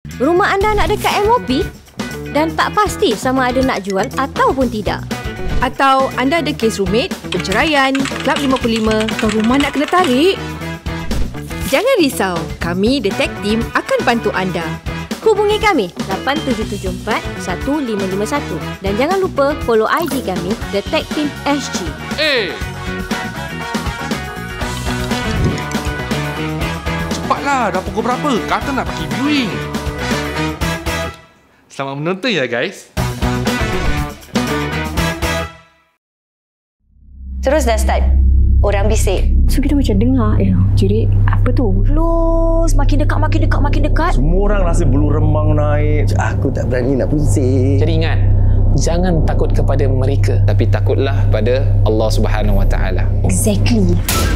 Rumah anda nak dekat MOP dan tak pasti sama ada nak jual ataupun tidak. Atau anda ada kes rumit, perceraian, Klub 55 atau rumah nak kena tarik? Jangan risau, kami The Tech Team akan bantu anda. Hubungi kami 8774-1551 dan jangan lupa follow IG kami The Tech Team SG. Cepatlah, dah pukul berapa? Kata nak pergi viewing. Selamat menonton ya guys. Terus dah start. Orang bisik. So kita macam dengar, jadi apa tu? Close. Makin dekat. Semua orang rasa bulu remang naik. Aku tak berani nak pusing. Jadi ingat, jangan takut kepada mereka, tapi takutlah pada Allah Subhanahu Wa Taala. Exactly.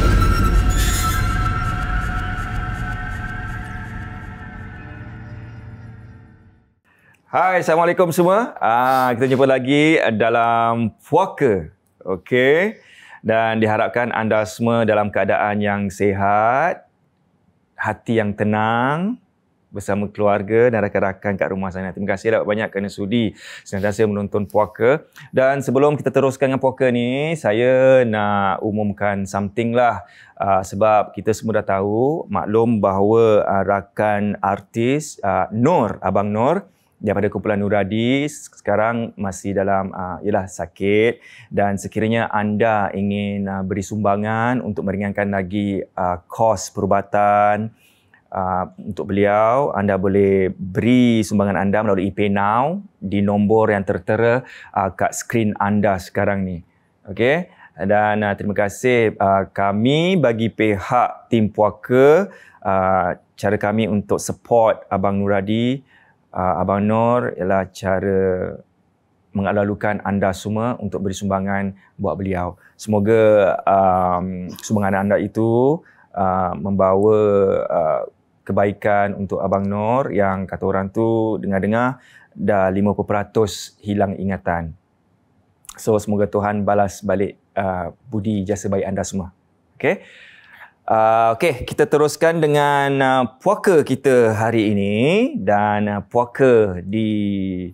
Hai, Assalamualaikum semua. Kita jumpa lagi dalam Puaka. Okey. Dan diharapkan anda semua dalam keadaan yang sihat, hati yang tenang bersama keluarga dan rakan-rakan kat rumah sana. Terima kasih banyak kerana sudi senantiasa menonton Puaka. Dan sebelum kita teruskan dengan Puaka ni, saya nak umumkan something lah. Sebab kita semua dah tahu, maklum bahawa rakan artis Nur, Abang Nur, daripada kumpulan Nuradi sekarang masih dalam sakit, dan sekiranya anda ingin beri sumbangan untuk meringankan lagi kos perubatan untuk beliau, anda boleh beri sumbangan anda melalui PayNow di nombor yang tertera kat skrin anda sekarang ni. Okey, dan terima kasih kami bagi pihak tim Puaka, cara kami untuk support Abang Nuradi, Abang Nur, ialah cara mengalu-alukan anda semua untuk beri sumbangan buat beliau. Semoga sumbangan anda itu membawa kebaikan untuk Abang Nur yang kata orang tu dengar-dengar dah 50% hilang ingatan. So semoga Tuhan balas balik budi jasa baik anda semua. Okey. Okey, kita teruskan dengan puaka kita hari ini, dan puaka di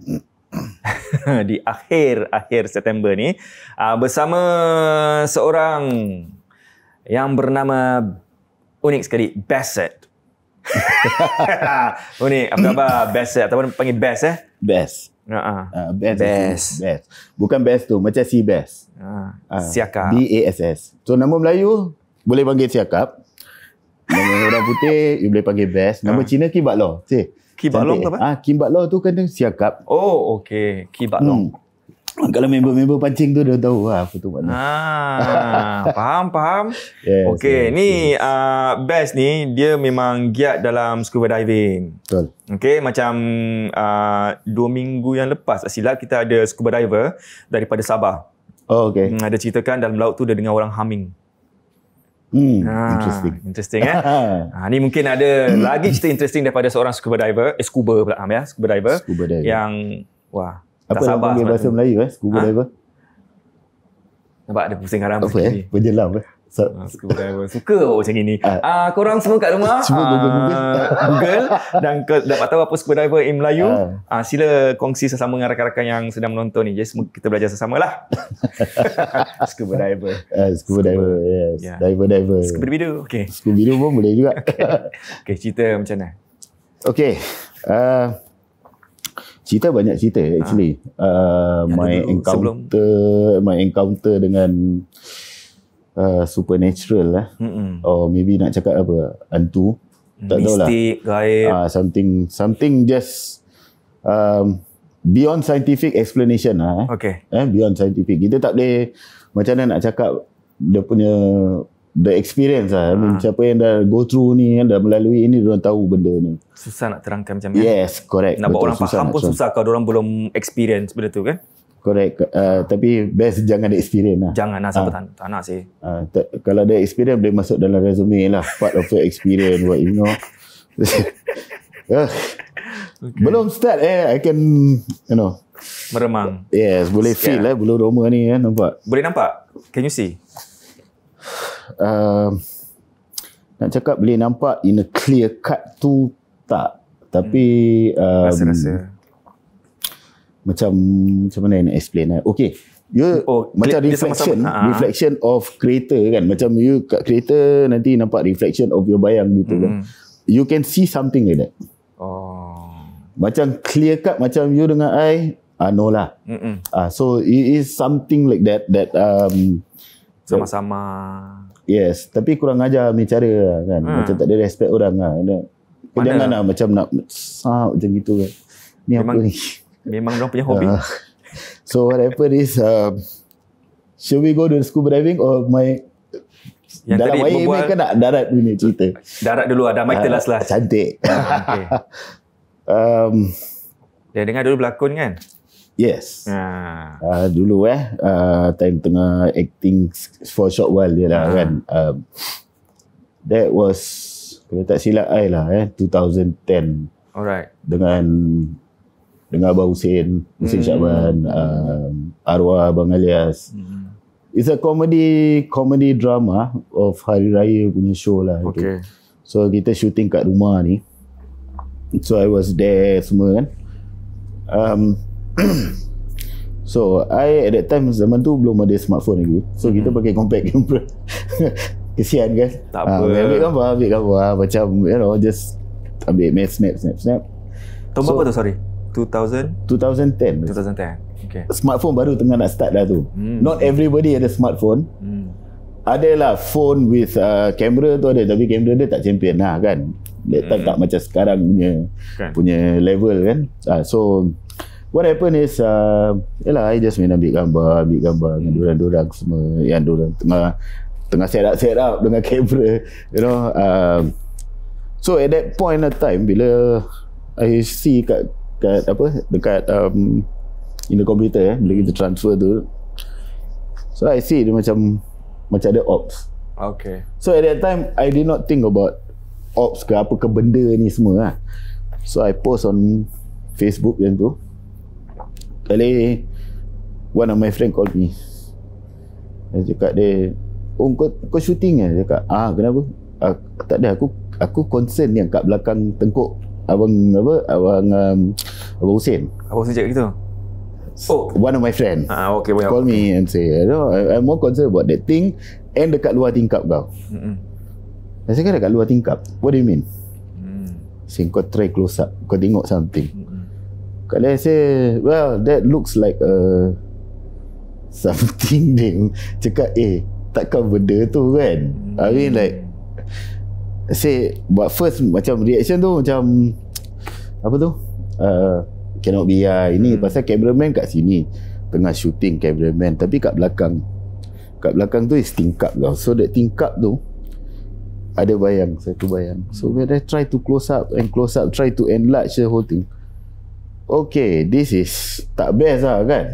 di akhir September ni bersama seorang yang bernama unik sekali, Bassett. Unik, apa khabar Bassett ataupun panggil Bass Bass. Bass. Bukan Bass tu, macam si Bass. Siakap. BASS. So nama Melayu boleh panggil siakap. Nama orang putih you boleh panggil Bass. Nama Cina Kim Bak Law. Kim Bak Long ke apa? Kim Bak Law tu kan siakap. Oh, okey. Kim Bak Long. Kalau member-member pancing tu dah tahu apa tu makna. Faham. Yes, okey, ni Bass ni dia memang giat dalam scuba diving. Betul. Okey, macam 2 minggu yang lepas tak silap kita ada scuba diver daripada Sabah. Oh, okey. Ada ceritakan dalam laut tu dia dengar orang humming. Interesting ni mungkin ada lagi cerita interesting daripada seorang scuba diver, scuba diver yang apa yang panggil bahasa Melayu scuba diver. Nampak ada pusing haram apa penjelam scuba diver suka macam gini. Korang semua kat rumah Google dan dapat tahu apa scuba diver in Melayu. Sila kongsi sesama dengan rakan-rakan yang sedang menonton ni. Jadi semua kita belajar sesama lah. Scuba diver. Yes. Yeah. Diver. Scuba bidu. Okay. Scuba bidu pun boleh juga. Okay, cerita macam mana? Okay. Cerita banyak cerita actually. My encounter dengan supernatural lah. Or maybe nak cakap apa, hantu, tak tahu lah. Mistik, gaib. Something just beyond scientific explanation lah. Beyond scientific. Kita tak boleh macam mana nak cakap dia punya the experience lah. Siapa yang dah go through ni, dah melalui ini, diorang tahu benda ni. Susah nak terangkan macam ni. Yes, correct. Nak buat orang faham pun susah kalau diorang belum experience benda tu kan. Correct. Tapi best jangan ada experience lah. Jangan lah, sampai tak nak sih. Kalau ada experience boleh masuk dalam resume lah. Part of your experience, what you know. Belum start I can, meremang. Yes, boleh feel bulu roma ni nampak. Boleh nampak? Can you see? Nak cakap boleh nampak in a clear cut tu tak Tapi rasa-rasa macam mana nak explain okay, macam reflection of creator kan, macam you kat creator nanti nampak reflection of your bayang gitu kan, you can see something like that. Macam clear cut macam you dengan I no lah. So it is something like that sama-sama. Yes, tapi kurang ajar punya cara lah, kan. Macam tak ada respect orang lah. Jangan lah macam nak macam gitu kan. Ni memang, apa ni? Memang orang punya hobi. So what happened is should we go to the scuba diving or yang dalam air ni kan nak darat punya cerita? Darat dulu ada mic last. Cantik. Dia dengar dulu berlakon kan? Yes. Dulu time tengah acting for a short while je lah kan. That was, kalau tak silap I lah 2010. Alright. Dengan Abang Hussein Syakban, arwah Abang Alias. It's a comedy drama of Hari Raya punya show lah. Okay. So kita shooting kat rumah ni. So I was there semua kan. So I at that time, zaman tu belum ada smartphone lagi. So kita pakai compact camera. Kesian kan. Tak apa. Ambil gambar macam just ambil snap. Tahun berapa tu, sorry? 2010. Okay. Smartphone baru tengah nak start dah tu. Not everybody ada smartphone. Adalah phone with camera tu ada, tapi kamera dia tak champion lah kan. That time tak macam sekarang punya level kan. So what happened is I just main ambil gambar dengan dorang semua yang dorang tengah set up dengan kamera, you know. So at that point of time, bila I see kat dekat in the computer bila kita transfer tu, so I see dia macam ada ops. Okay. So at that time I did not think about ops ke apa ke benda ni semua lah. So I post on Facebook yang tu. Kali one of my friend called me. Dia cakap dia, kau shooting kan? Dia cakap, kenapa? Tak ada, aku concern yang kat belakang tengkuk Abang Hussein. Abang Hussein cakap gitu? One of my friend okay, call me and say, I'm more concerned about that thing and dekat luar tingkap kau. Saya cakap dekat luar tingkap, what do you mean? Say, kau try close up, kau tengok something. Kalau I say, well, that looks like something. Dia cakap, takkan benda tu kan. I mean like, say, but first macam reaction tu macam apa tu, cannot be ini pasal cameraman kat sini tengah shooting cameraman, tapi kat belakang tu is tingkap tau. So that tingkap tu ada satu bayang. So when I try to close up, try to enlarge the whole thing, okay, this is tak best lah kan.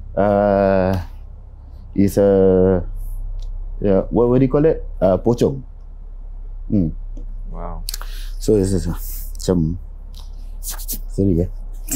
Is what do you call it, pocong. Wow. So it's macam sorry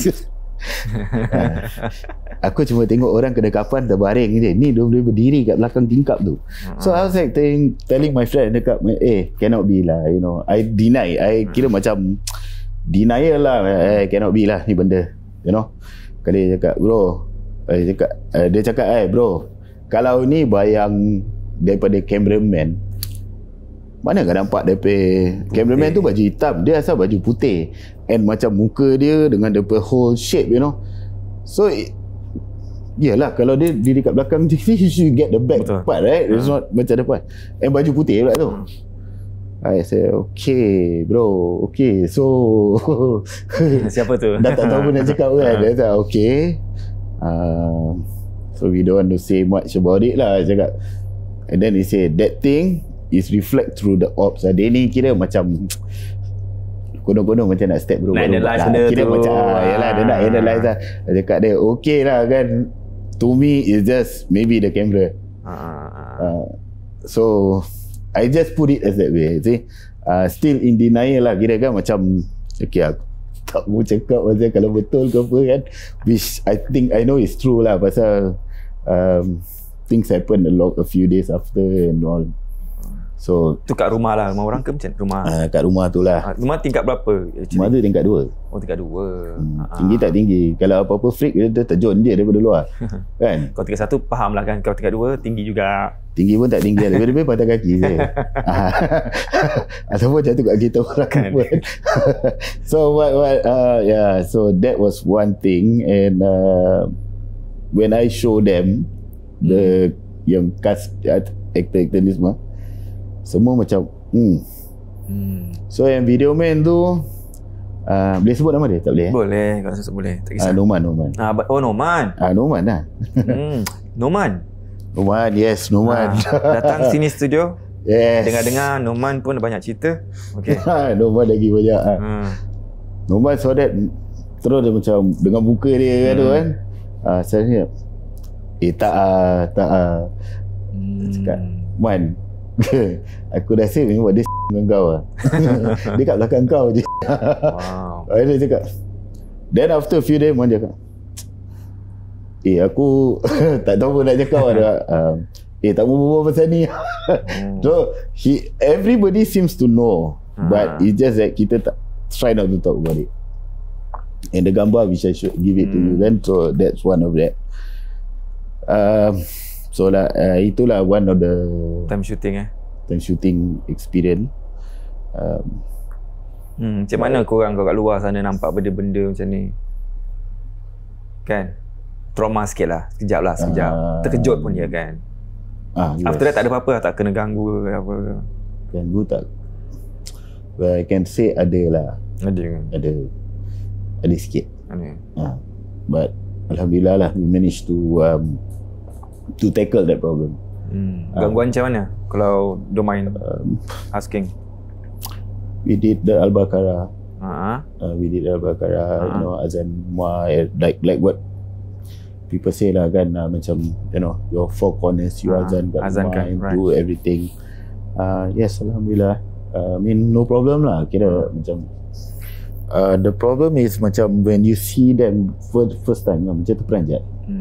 aku cuma tengok orang kedekapan terbaring je. Ni dia berdiri kat belakang tingkap tu. So I was like telling my friend dekat, cannot be lah, you know. I deny. I kira macam denial lah. Cannot be lah ni benda, you know. Kali dia cakap, bro, dia cakap, bro, kalau ni bayang daripada cameraman, mana kan nampak cameraman tu baju hitam, dia asal baju putih, and macam muka dia dengan the whole shape, you know. So yalah, kalau dia diri kat belakang you should get the back part, right? It's not macam depan, and baju putih pula tu. I say, okay bro, okay, so siapa tu? Dah tak tahu pun nak cakap kan. Dia cakap okay, so we don't want to say much about it lah, cakap. And then he said that thing is reflect through the ops. Dia ni kira macam kono-kono macam nak step bro, kira macam yalah, dia nak analyze lah. Dia cakap dia okay lah kan, to me it's just maybe the camera. So I just put it as that way, see. Still in denial lah, kira kan macam okay, aku tak mau cakap macam kalau betul ke apa kan, which I think I know is true lah, pasal things happen a few days after and all. So tu kat rumah lah, rumah orang ke macam rumah? Kat rumah tu lah. Rumah tingkat berapa? Rumah tu tingkat 2. Oh, tingkat 2. Tinggi tak tinggi. Kalau apa-apa freak dia terjun je daripada luar. Kan? Kalau tingkat 1 faham lah kan. Kalau tingkat 2 tinggi juga. Tinggi pun tak tinggi. Lebih-lebih patah kaki je. Ataupun jatuh kat kita orang kan. So so that was one thing. And when I show them the yang cast actor-actor ni semua macam So yang video man tu boleh sebut nama dia? Tak boleh? Boleh, kalau sebut boleh. Tak kisah. Noman. Noman Noman lah. Noman, yes, Noman. Datang sini studio. Yes. Dengar-dengar Noman pun banyak cerita. Okay. Noman lagi banyak. Noman saw that, terus dia macam dengan muka dia tu kan. Saya tak. Cakap, Man, aku rasa memang dia dengan kau lah. Dia kat belakang kau je. Wow. Dia cakap. Then after a few days, Man cakap, aku tak tahu pun nak cakap lah. Tak mau berbual pasal ni. So, everybody seems to know. But it's just that kita tak try not to talk about it. And the gambar which I should give it to you then. So, that's one of that. So lah, itulah one of the time shooting experience. Macam mana korang kat luar sana nampak benda-benda macam ni? Kan? Trauma sikit lah. Sekejap. Terkejut pun dia kan? Yes. After that tak ada apa-apa? Tak kena ganggu ke apa? Ganggu tak? Well, I can say ada lah. Ada sikit. But Alhamdulillah lah, we managed to tackle that problem. Gangguan macam mana? Kalau don't mind asking. We did the Al-Baqarah. You know, azan like what people say lah kan, macam you know, your four corners you azan kat rumah and do everything. Yes, Alhamdulillah. I mean no problem lah. Kira macam the problem is macam when you see them first time macam terperanjat.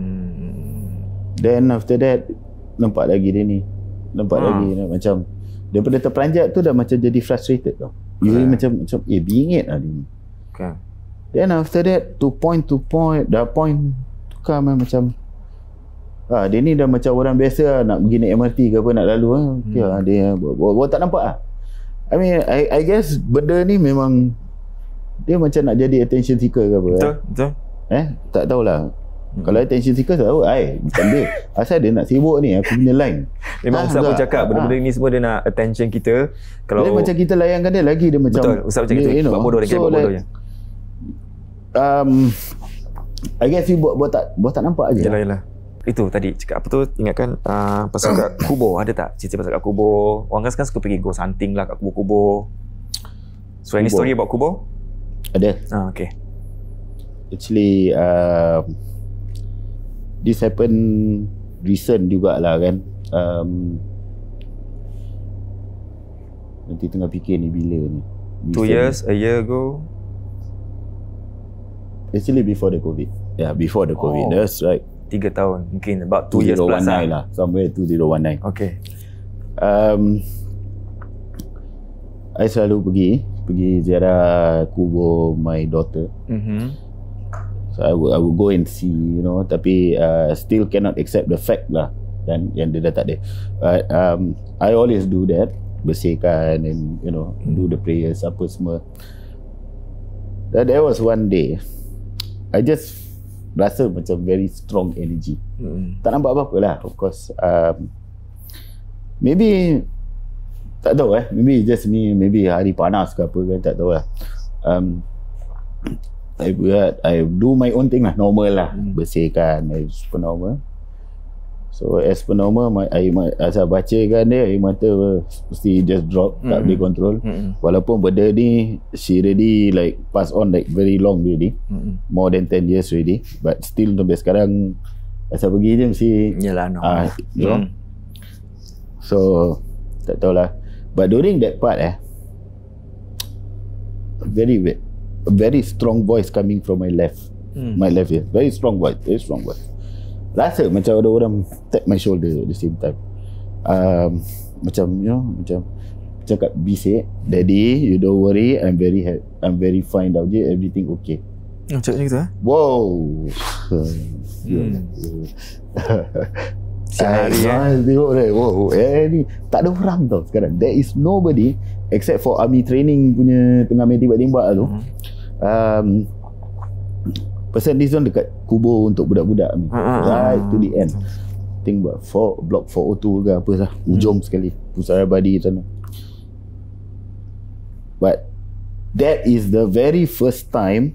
Then after that nampak lagi dia ni. Lagi macam daripada terperanjat tu dah macam jadi frustrated tau. You macam bingit lah dia ni. Then after that to point dah point tukar macam dia ni dah macam orang biasa lah, nak pergi naik MRT ke apa nak lalu dia tak nampak lah. I mean I guess benda ni memang dia macam nak jadi attention seeker ke apa. Betul. Tak tahulah. Kalau attention seeker tak tahu, bukan dia. Asal dia nak sibuk ni, aku punya line. Memang Ustaz pun cakap benda-benda ni semua dia nak attention kita. Kalau dia macam kita layankan dia lagi, dia macam betul, Ustaz macam gitu. Buat bodoh dia, buat bodoh je. I guess you buat tak nampak aje. Yalah. Itu tadi cakap apa tu, ingatkan pasal kat kubur, ada tak cerita pasal kat kubur? Orang kan sekarang suka pergi ghost hunting lah kat kubur-kubur. So any story about kubur? Ada. Okay. Actually this happened recent jugalah kan. Nanti tengah fikir ni bila ni. 2 years, a year ago? Actually before the COVID. Yeah, before the COVID. That's right. 3 tahun. Mungkin about 2 years plus lah. Somewhere 2019. Okay. I selalu pergi ziarah kubur my daughter. So I would go and see, you know, tapi still cannot accept the fact lah dan yang dia dah tak ada. But I always do that, bersihkan and you know do the prayers apa semua. Then there was one day I just rasa macam very strong energy. Tak nampak apa-apa lah, of course. Maybe tak tahu maybe just me, maybe hari panas ke apa kan, tak tahu lah. I do my own thing lah, normal lah, bersihkan as per normal. So as per normal, asal baca kan dia, air mata mesti just drop, tak boleh control. Walaupun benda ni she already like pass on like very long already, more than 10 years already, but still sampai sekarang asal pergi je mesti yalah so tak tahulah. But during that part very strong voice coming from my left. My left ear. Very strong voice. Rasa macam ada orang tap my shoulder at the same time. macam macam cakap bisik, daddy you don't worry, I'm very fine dah je, everything okay. Macam gitu Wow. Saya tengok dia, wow, ni tak ada orang tau sekarang. There is nobody except for army training punya tengah main tembak-tembak tu. Pasal this one dekat kubur untuk budak-budak ni, right to the end. Think about block 402 ke apa lah, ujung sekali Pusara Abadi sana. But that is the very first time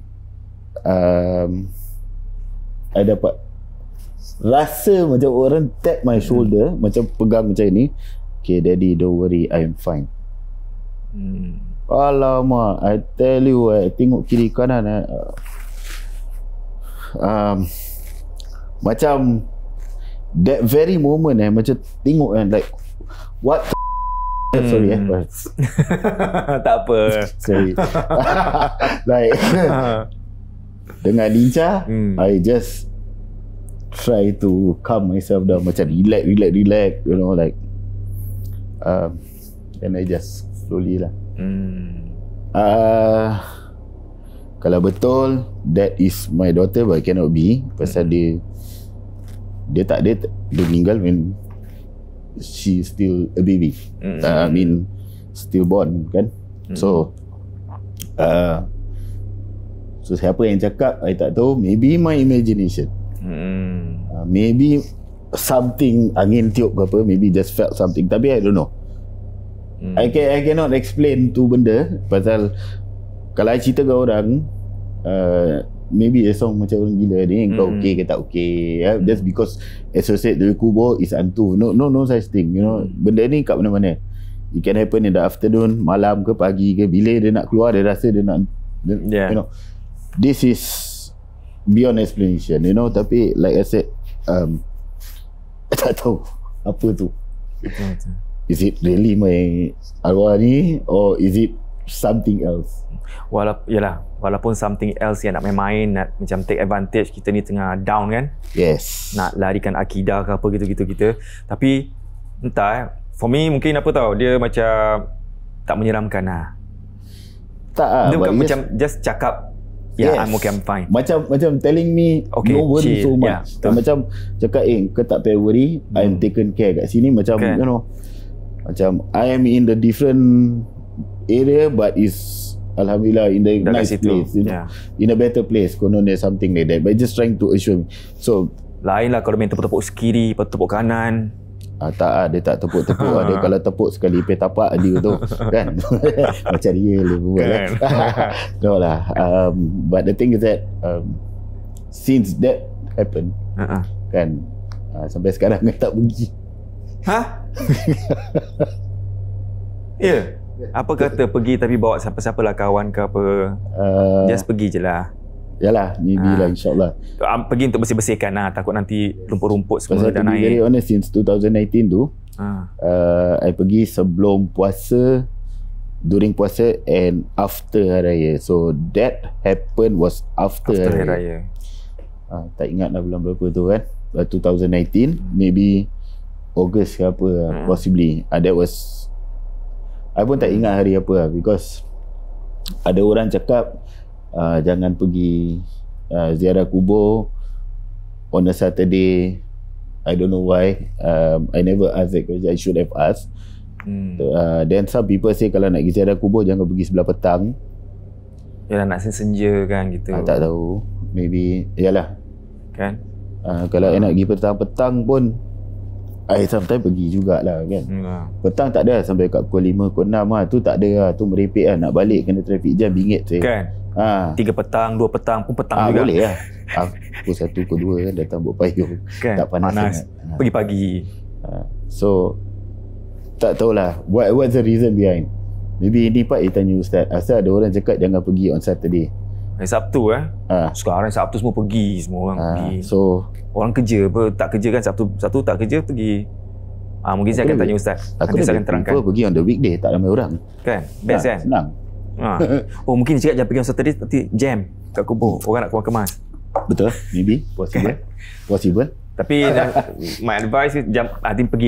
I dapat rasa macam orang tap my shoulder, macam pegang macam ni. Okay daddy, don't worry, I'm fine. Alamak, I tell you, tengok kiri kanan, macam that very moment macam tengok like what sorry tak apa. Sorry. Like dengan lincah, I just try to calm myself down, macam relax, you know, like and I just slowly lah. Kalau betul that is my daughter, but cannot be, pasal dia meninggal when she still a baby. I mean stillborn kan. So siapa yang cakap I tak tahu, maybe my imagination. Maybe something, angin tiup ke apa, maybe just felt something, tapi I don't know. I cannot explain tu benda, pasal kalau I cerita ke orang, maybe a song macam orang gila ni, kau okay ke tak okay, just because associate dengan kubur is hantu. No such thing, you know. Benda ni kat mana-mana. It can happen in the afternoon, malam ke pagi ke, bila dia nak keluar, dia rasa dia nak you know, this is beyond explanation, you know. Tapi like I said, tak tahu apa tu. Is it really my arwah ni, or is it something else? Walaupun something else yang nak main-main, nak macam take advantage, kita ni tengah down kan. Yes. Nak larikan akidah ke apa gitu kita. Tapi entah, for me mungkin apa tahu, dia macam tak menyeramkan lah. Tak, dia bukan macam just cakap I'm okay, I'm fine. Macam telling me okay, no worry so much. Macam cakap kau tak payah worry, I'm taken care kat sini. Macam you know, macam I am in the different area, but is alhamdulillah in the nice place, you know, in a better place, kononnya something like that. But just trying to assure me. So lain lah kalau main tepuk-tepuk sekiri, tepuk kanan. Tak, dia tak tepuk-tepuk. Dia kalau tepuk sekali petapak dia tu kan. Macam dia buat kan. No lah. But the thing is that since that happened kan, sampai sekarang dia tak pergi. Ya. Apa kata pergi tapi bawa siapa-siapa lah, kawan ke apa, just pergi je lah. Yalah, maybe lah, insyaAllah. Pergi untuk bersih-bersihkan lah, takut nanti rumput-rumput semua dah naik. Very honest, since 2019 tu, I pergi sebelum puasa, during puasa and after Hari Raya. So that happened was after Hari Raya. Tak ingat lah bulan berapa tu kan, 2019, maybe August ke apa, possibly. That was, I pun tak ingat hari apa lah, because ada orang cakap jangan pergi ziarah kubur on a Saturday. I don't know why. I never asked that question. I should have asked. Then some people say kalau nak pergi ziarah kubur jangan pergi sebelah petang. Yalah, nak senja kan gitu. Tak tahu. Maybe yalah. Kan? Kalau nak pergi petang-petang pun I sometimes pergi jugalah kan. Petang tak ada, sampai kat pukul 5, pukul 6 lah. Tu tak ada lah. Tu merepek lah. Nak balik kena traffic jam, bingit saya. Kan? 3 petang, 2 petang pun petang juga. Boleh lah. Pukul 1, pukul 2 kan datang buat payung. Kan? Tak panas. Pergi pagi. So tak tahulah what's the reason behind. Maybe ini Pak tanya Ustaz, asal ada orang cakap jangan pergi on Saturday. Sabtu sekarang Sabtu semua pergi, semua orang pergi. So orang kerja apa, tak kerja kan, Sabtu tak kerja pergi. Mungkin saya akan tanya Ustaz. Aku nanti saya akan terangkan. Pergi on the weekday, tak ramai orang. Kan? Best kan? Senang. Mungkin dia cakap jangan pergi on Saturday, nanti jam kat kubur. Orang nak kemas. Betul, maybe possible. Possible. Tapi my advice is nanti pergilah.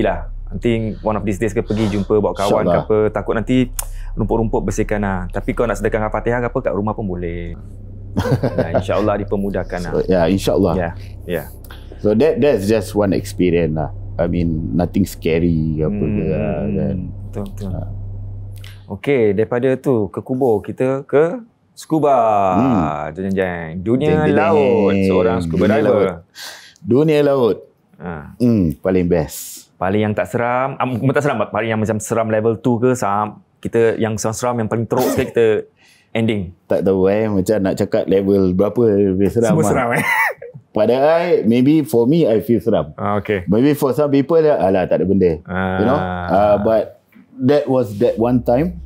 Nanti one of these days ke pergi jumpa bawa kawan ke apa, takut nanti rumput-rumput bersihkan lah. Tapi kau nak sedekahkan Fatihah ke apa kat rumah pun boleh. InsyaAllah dipermudahkan lah. InsyaAllah. So that's just one experience lah. I mean, nothing scary apa ke kan. Betul. Okey, daripada tu ke kubur, kita ke scuba. Jeng-jeng. Dunia laut. Seorang scuba diver. Dunia laut. Paling best. Paling yang tak seram, bukan tak seram, paling yang macam seram level 2 ke, kita yang seram yang paling teruk sekali kita ending. Tak tahu macam nak cakap level berapa lebih seram. Semua seram Padahal maybe for me I feel seram. Okay. Maybe for some people alah tak ada benda. You know? But that was that one time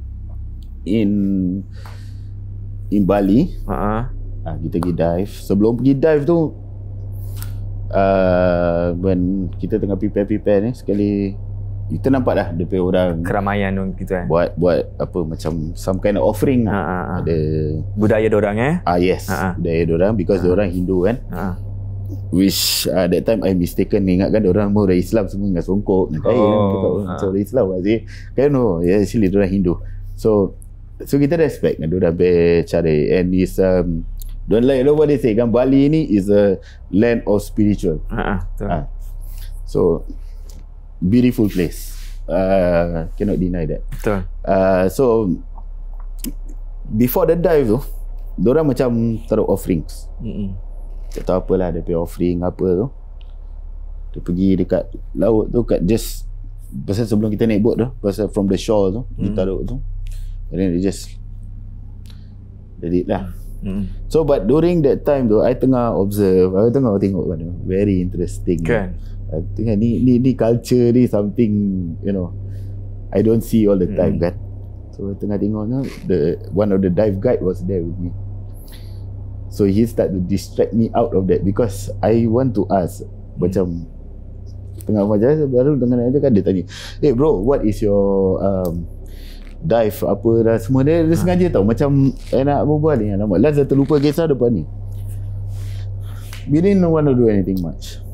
in Bali. Kita pergi dive. Sebelum pergi dive tu when kita tengah prepare ni, sekali kita nampak dah dia orang keramaian gitu buat apa macam some kind of offering ada budaya diorang yes budaya diorang because diorang Hindu kan. Which that time I mistaken, ingatkan diorang orang Islam semua dengan songkok dengan kain macam orang Islam kan. No, actually diorang Hindu. So kita respect dengan diorang bercara, and is don't like what they say kan, Bali ni is a land of spiritual. So beautiful place. Cannot deny that. Betul. So before the dive tu, diorang macam taruh offerings. Tak tahu apalah dia punya offering apa tu. Dia pergi dekat laut tu, kat just pasal sebelum kita naik boat tu, pasal from the shore tu, dia taruh tu. And then they just did it lah. So but during that time tu, I tengah observe, I tengok kan, very interesting kan. I tengok ni culture ni something, you know, I don't see all the time kan. So tengah tengok ni, one of the dive guide was there with me. So he start to distract me out of that because I want to ask, macam tengah macam baru dengan dia kan, dia tanya, hey bro, what is your dive apa dah semua, dia sengaja tau macam nak berbual ni, nama last dah terlupa kisah depan ni. We didn't want to do anything much.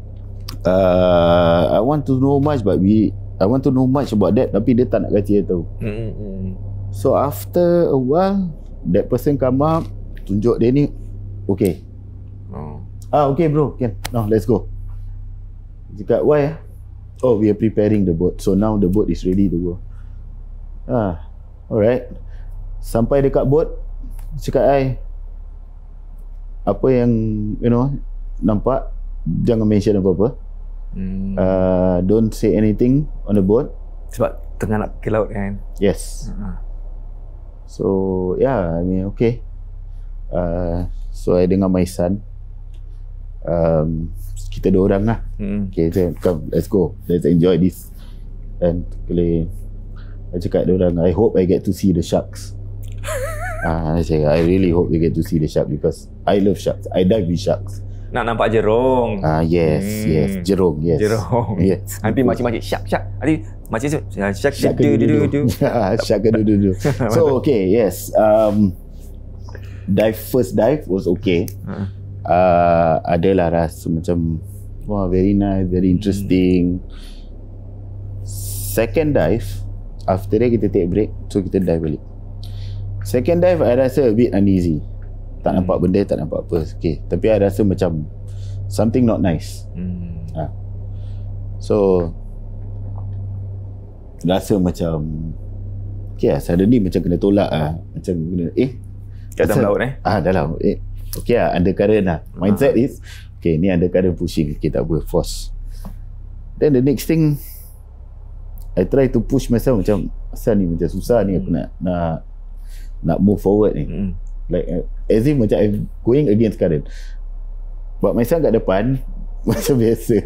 I want to know much but I want to know much about that, tapi dia tak nak kasi dia tahu. So after a while that person come up, tunjuk dia ni, okay. Okay bro, can, now let's go. Cakap why? Oh, we are preparing the boat, so now the boat is ready to go. Alright. Sampai dekat boat, cakap apa yang you know nampak, jangan mention apa-apa. Don't say anything on the boat. Sebab tengah nak ke laut kan. Yes. So yeah, I mean okay. So I dengan my son, kita dua orang lah. Okay, so come, let's go, let's enjoy this. And kali I cakap dia orang, I hope I get to see the sharks. I cakap, I really hope they get to see the shark because I love sharks. I dive with sharks. Nak nampak jerung. Yes, jerung, yes. Jerung. Yes. Nanti makcik-makcik shark. Nanti makcik shark du. Shark du. So okay, yes. First dive was okay. Adalah rasa macam wah, very nice, very interesting. Second dive, after that kita take break, so kita dive balik. Second dive I rasa a bit uneasy. Tak nampak benda, tak nampak apa. Okay, tapi I rasa macam something not nice. So rasa macam okay lah, suddenly macam kena tolak macam kena kat dalam laut dalam okay lah, undercurrent lah. Mindset is okay, ni undercurrent pushing, okay tak apa, force. Then the next thing, I try to push myself macam asal ni macam susah ni aku nak move forward ni. Like as if macam I'm going against current. But my son kat depan macam biasa.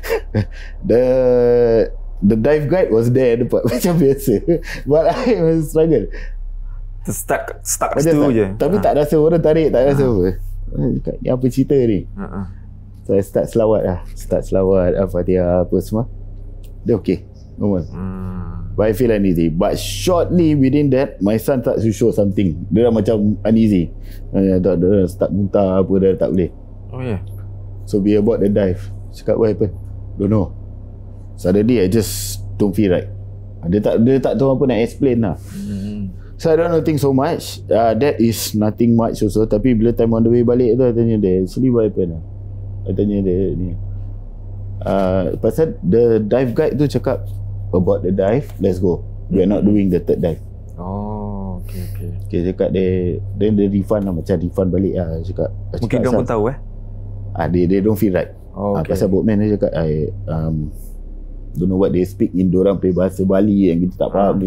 The dive guide was there depan macam biasa. But I was struggle. Stuck kat situ je. Tapi tak rasa orang tarik, tak rasa apa. Ni apa cerita ni? So I start selawat Al-Fatihah apa semua. Dia okay, normal. But I feel uneasy. But shortly within that, my son starts to show something. Dia dah macam uneasy. Dia start muntah apa, dia tak boleh. Oh yeah. So we about the dive. Cakap what happened? Don't know. Suddenly I just don't feel right. Dia tak tahu apa nak explain lah. So I don't think so much. That is nothing much also. Tapi bila time on the way balik tu, I tanya dia, actually what happened lah? I tanya dia ni. Pasal the dive guide tu cakap about the dive, let's go. We are not doing the third dive. Oh, okay. Okay, cakap dia refund lah, macam refund balik lah. Cakap mungkin dia pun tahu they don't feel right. Pasal boatman dia cakap don't know what they speak in dorang play bahasa Bali yang kita tak faham ni.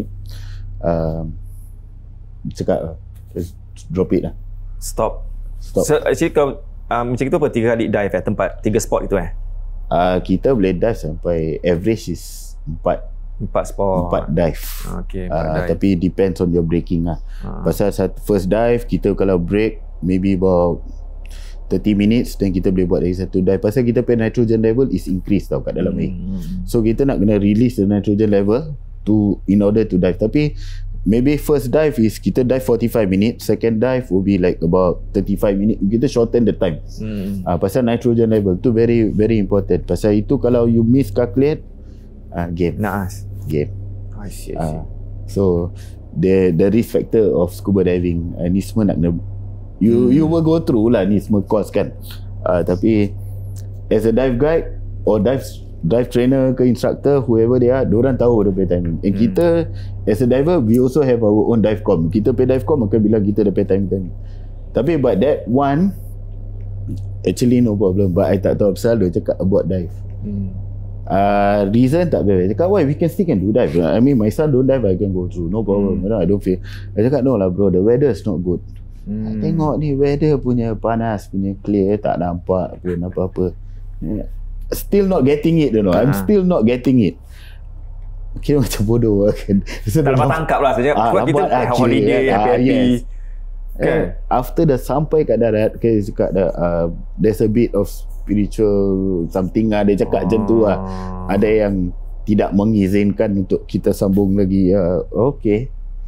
Cakap just drop it lah. Stop. So actually kau macam itu apa 3 kali dive tempat 3 spot itu kita boleh dive sampai average is 4 spot 4 dive. Okay, 4 dive. Tapi depends on your braking lah. Pasal first dive kita kalau break maybe about 30 minutes then kita boleh buat lagi satu dive. Pasal kita punya nitrogen level is increase tau kat dalam air. So kita nak kena release the nitrogen level in order to dive. Tapi maybe first dive is kita dive 45 minutes, second dive will be like about 35 minutes. Kita shorten the time. Pasal nitrogen level tu very very important. Pasal itu kalau you miscalculate, game. Naas. Game. I see. So the risk factor of scuba diving ni semua nak kena you will go through lah ni semua course kan. Tapi as a dive guide or dive trainer ke instructor, whoever they are, diorang tahu dia punya timing. And kita as a diver, we also have our own dive com. Kita pay dive com akan bilang kita dia punya timing. Tapi but that one actually no problem. But I tak tahu pasal dia cakap about dive. Reason tak beres. Cakap why we can still can do dive. I mean my son don't dive, I can go through, no problem. I don't feel. I cakap no lah bro, the weather is not good. Tengok ni weather punya panas, punya clear, tak nampak pun apa-apa. Still not getting it, you know. I'm still not getting it. Kira macam bodoh kan. Tak dapat tangkap lah saja. Kita holiday, happy. After dah sampai kat darat, cakap there's a bit of spiritual something lah. Dia cakap macam tu lah. Ada yang tidak mengizinkan untuk kita sambung lagi. Okay.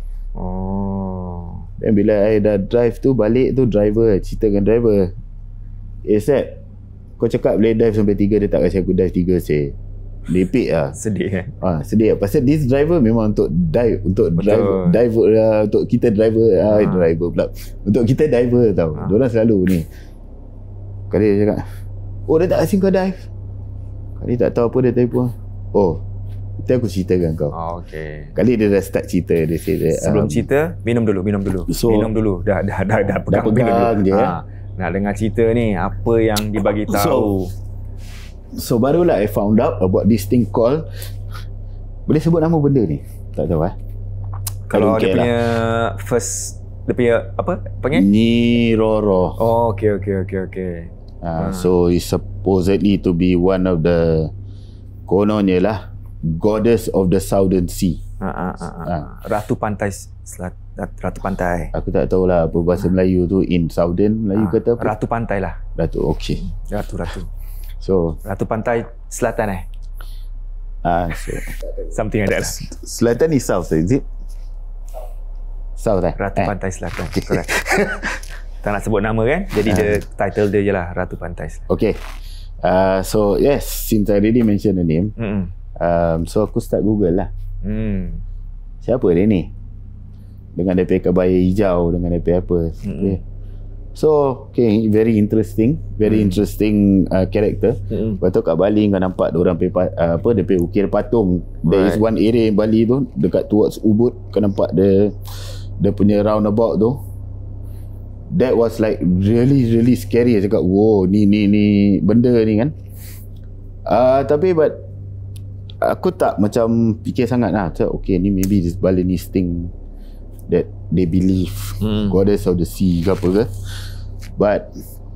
Dan bila I dah drive tu, balik tu driver, cerita dengan driver, Seth, kau cakap boleh dive sampai 3, dia tak kasi aku dive 3 say. Lepik lah. Sedih sedih lah. Pasal this driver memang untuk dive, untuk driver untuk kita driver driver pula. Untuk kita diver tau. Diorang selalu ni. Kali dia cakap, oh dia tak kasi kau dive. Kali tak tahu apa dia telefon. Oh, itu aku ceritakan kau. Okay. Kali dia dah start cerita. Dia say sebelum cerita, minum dulu. So, minum dulu. Dah pegang je. Nak dengar cerita ni, apa yang dibagi tahu. So barulah I found out about this thing called, boleh sebut nama benda ni? Tak tahu Kalau dia punya first, dia punya apa panggil? Niroro. Oh, okay. So it's supposedly to be one of the, kononnya lah, goddess of the southern sea. Ratu pantai selatan. Ratu pantai. Aku tak tahulah apa bahasa Melayu tu in southern Melayu kata apa? Ratu pantai lah. Ratu, okay. Ratu. So Ratu pantai selatan so something like that lah. Selatan is south, is it? South Ratu pantai selatan. Correct. Tak nak sebut nama kan? Jadi dia title dia je lah, Ratu pantai selatan. Okay. So yes, since I already mention the name, so aku start Google lah. Siapa dia ni? Dengan dia pakai kebaya hijau, dengan dia pakai apa. Okay. So, very interesting character. Lepas tu kat Bali kau nampak diorang dia pakai ukir patung. There is one area in Bali tu, dekat towards Ubud, kau nampak dia punya roundabout tu. That was like really scary. Cakap, wow, ni benda ni kan. Tapi aku tak macam fikir sangat lah. Okay, ni maybe this Balinese thing that they believe, goddess of the sea ke apa ke. But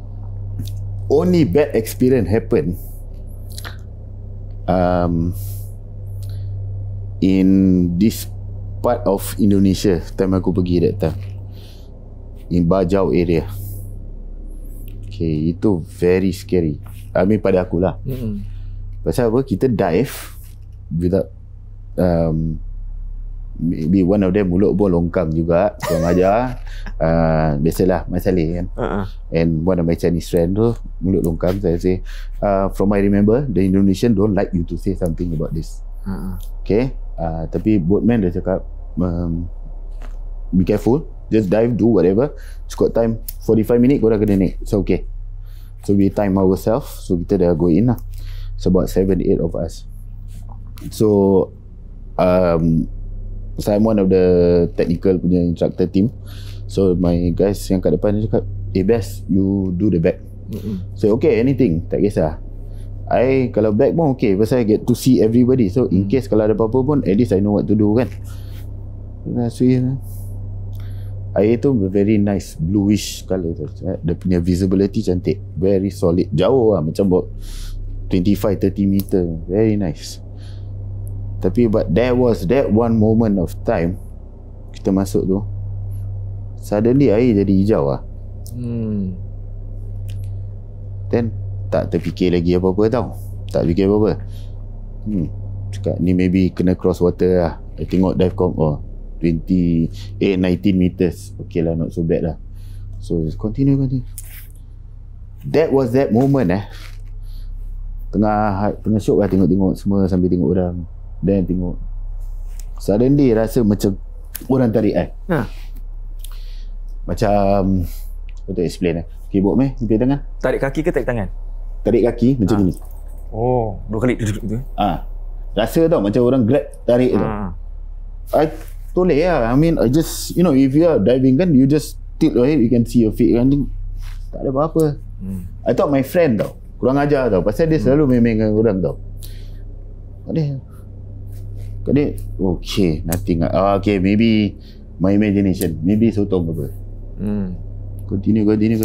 only bad experience happen in this part of Indonesia time aku pergi that time, in Bajau area. Okay, itu very scary. I mean pada akulah. Pasal apa? Kita dive without maybe one of them mulut pun longkang juga, kurang ajar. Biasalah masalah kan. And one of my Chinese friend tu mulut longkang, saya say, from I remember, the Indonesian don't like you to say something about this. Okay, tapi boatman dia cakap, be careful, just dive, do whatever. Cukup time 45 minit korang kena naik. So okay, so we time ourselves, so kita dah go in lah. So about 7-8 of us. So so I'm one of the technical punya instructor team. So my guys yang kat depan dia cakap, best you do the back. So okay, anything, tak kisah. I kalau back pun okay, pasal I get to see everybody. So in case kalau ada apa-apa pun, at least I know what to do kan. Air tu very nice bluish colour tu. Dia punya visibility cantik, very solid, jauh lah, macam about 25-30 meter, very nice. Tapi but there was that one moment of time kita masuk tu, suddenly air jadi hijau lah. Then tak terfikir lagi apa-apa tau. Tak fikir apa-apa. Cakap ni maybe kena cross water lah. I tengok dive com, 19 meters. Okay lah, not so bad lah. So continue. That was that moment Tengah syok lah tengok-tengok semua sambil tengok orang. Then tengok, suddenly rasa macam orang tarik macam, apa tu explain Okay, buat impit tangan. Tarik kaki ke tarik tangan? Tarik kaki macam ni. Oh, 2 kali gitu. Rasa tau macam orang grab tarik tu. I toleh lah. I mean, I just, if you are diving kan, you just tilt your head, you can see your feet kan. Tak ada apa-apa. I thought my friend tau, kurang ajar tau, pasal dia selalu main-main dengan orang tau. Kadang okay, nothing. Okay, maybe my imagination, maybe sotong apa. Continue.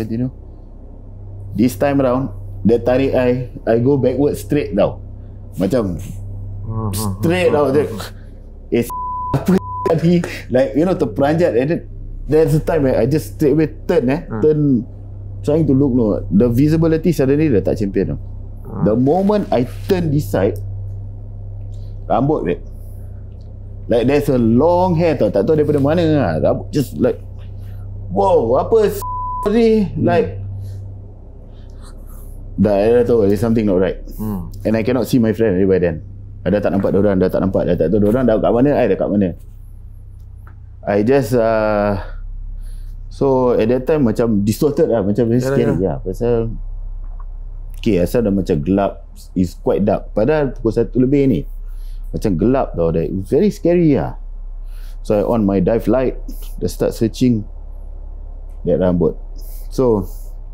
This time around, dia tarik I go backward straight tau. Macam straight tau. Apa tadi, like terperanjat. And then there's a time I just straight away turn trying to look. The visibility suddenly dah tak champion tau. The moment I turn this side, rambut like there's a long hair tau, tak tahu daripada mana lah. Rambut just like, wow, apa ni, like dah tahu there's something not right. And I cannot see my friend by then. Dah tak nampak diorang, dah tak tahu diorang dah kat mana, I dah kat mana. I just so at that time macam distorted lah, macam very scary lah. Pasal okay, asal dah macam gelap, is quite dark. Padahal pukul 1 lebih ni macam gelap tau. It was very scary lah. So I on my dive light, dah start searching that rambut. So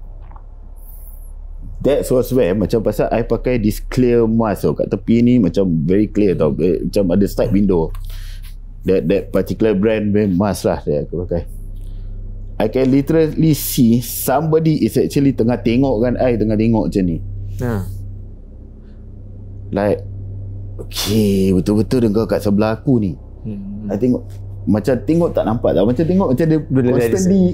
that was where macam pasal I pakai this clear mask tau, kat tepi ni macam very clear tau, macam ada side window. That particular brand mask lah that aku pakai. I can literally see somebody is actually tengah tengok kan, I tengah tengok macam ni. Like, okay, betul-betul dia kat sebelah aku ni. I tengok, macam tengok tak nampak tau, macam tengok macam dia constantly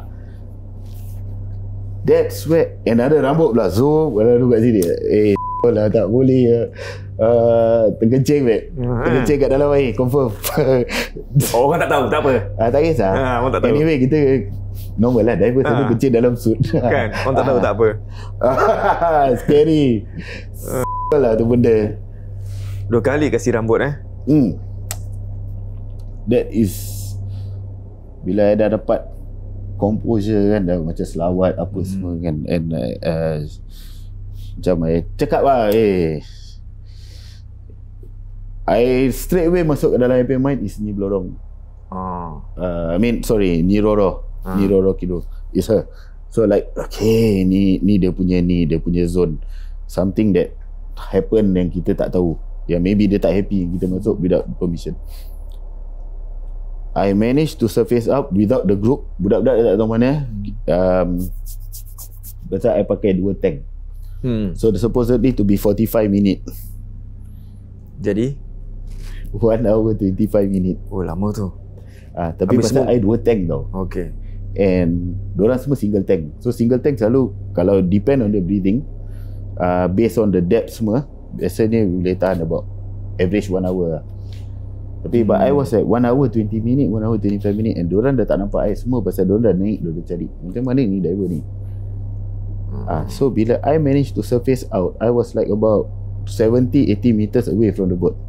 that's where another rambut pula. So lalu kat sini, lah tak boleh terkencing terkencing kat dalam air, confirm. Orang tak tahu, tak apa. Tak kisah. Orang tak tahu. Anyway, kita normal lah, diver selalu kencing dalam suit kan, orang tak tahu, tak apa. Scary lah tu benda. 2 kali kasih rambut That is bila I dah dapat composure kan, dah macam selawat apa semua kan. And macam I cakap lah, I straight away masuk ke dalam happy mind is Nyi Blorong. I mean sorry, Nyi Roro. Nyi Roro Kido is her. So like, okay, ni dia punya zone. Something that happen yang kita tak tahu, yang maybe dia tak happy kita masuk without permission. I managed to surface up without the group. Budak-budak tak tahu mana. Pasal I pakai 2 tank. So supposedly to be 45 minit. Jadi 1 hour 25 minit. Oh, lama tu. Tapi habis pasal I 2 tank tau. Okay. And diorang semua single tank. So single tank selalu, kalau depend on the breathing, based on the depth semua, biasanya boleh tahan about average 1 hour lah. Tapi but I was like 1 hour 20 minit, 1 hour 25 minit, and diorang dah tak nampak I semua pasal diorang dah naik, diorang cari macam mana ni diver ni. So bila I managed to surface out, I was like about 70-80 meters away from the boat.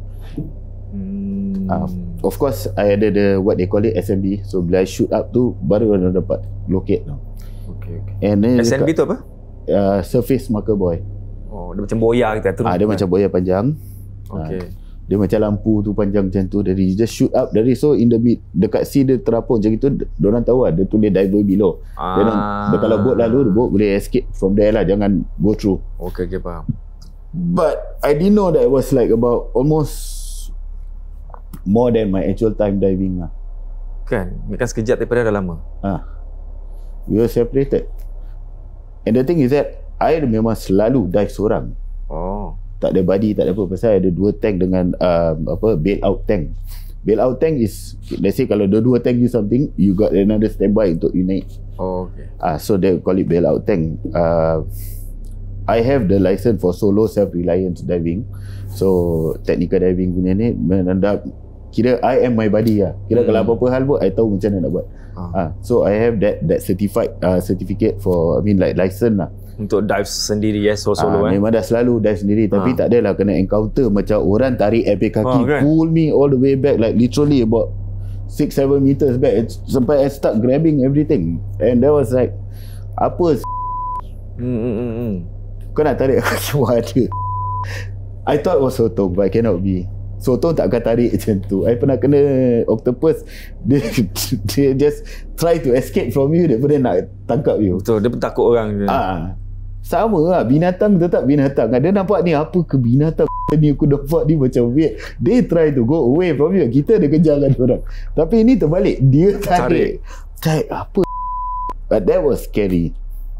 Of course I ada the what they call it SMB. So bila I shoot up tu baru diorang dapat locate tau. Okay. And then SMB tu apa? Surface marker buoy. Oh, dia macam boya kita terus. Dia macam boya panjang. Okay. Dia macam lampu tu panjang macam tu. Dari just shoot up dari, so in the mid, dekat sea dia terapung macam itu. Diorang tahu lah, dia tulis diver below. Dia kalau boat lalu, boat boleh escape from there lah, jangan go through. Okay, faham. But I didn't know that it was like about almost more than my actual time diving lah. Kan, ni kan sekejap daripada dah lama. We were separated. And the thing is that I memang selalu dive seorang. Tak ada buddy, tak ada apa. Pasal ada 2 tank dengan bail out tank. Bail out tank is, let's say kalau dua tank you something, you got another standby untuk you naik. Okay. So they call it bail out tank. I have the license for solo self-reliance diving. So technical diving punya ni menandap, kira I am my buddy lah. Kira kalau apa-apa hal pun I tahu macam mana nak buat. So I have that certified certificate for, I mean like license lah. Untuk dive sendiri, solo. Memang dah selalu dive sendiri. Tapi tak adalah kena encounter macam orang tarik air kaki, pull me all the way back, like literally about 6-7 meters back, sampai I start grabbing everything. And that was like, apa kau nak tarik kaki ada. I thought it was sotong, but it cannot be. Sotong tak akan tarik macam tu. I pernah kena octopus, dia just try to escape from you daripada nak tangkap you. Betul, dia pun takut orang je. Sama lah, binatang tetap binatang. Dia nampak ni, apa ke binatang ni, aku nampak ni macam weird. They try to go away from you, kita dia kejarkan orang. Tapi ini terbalik, dia tarik apa. But that was scary.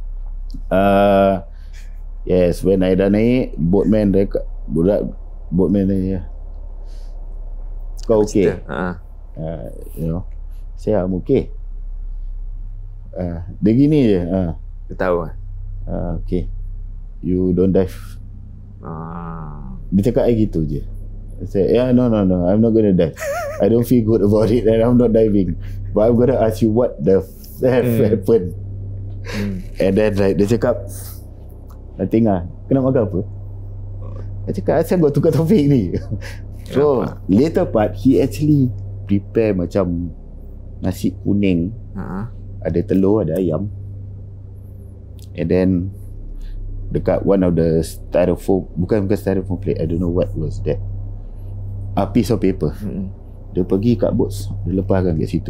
Yes, when I dah naik, boatman boatman ni, kau okay? You know, saya I'm okay. Dia gini je. Dia tahu. Okay, you don't dive. Dia cakap gitu je. I said, no, I'm not gonna dive. I don't feel good about it and I'm not diving. But I'm gonna ask you what the happened. And then like, dia cakap, nothing lah. Kena makan apa? Dia cakap, asal kau tukar topik ni? So later part, he actually prepare macam nasi kuning, ada telur, ada ayam, and then dekat one of the styrofoam, bukan styrofoam plate, I don't know what was that, a piece of paper. Dia pergi kat boat, dia lepaskan kat situ,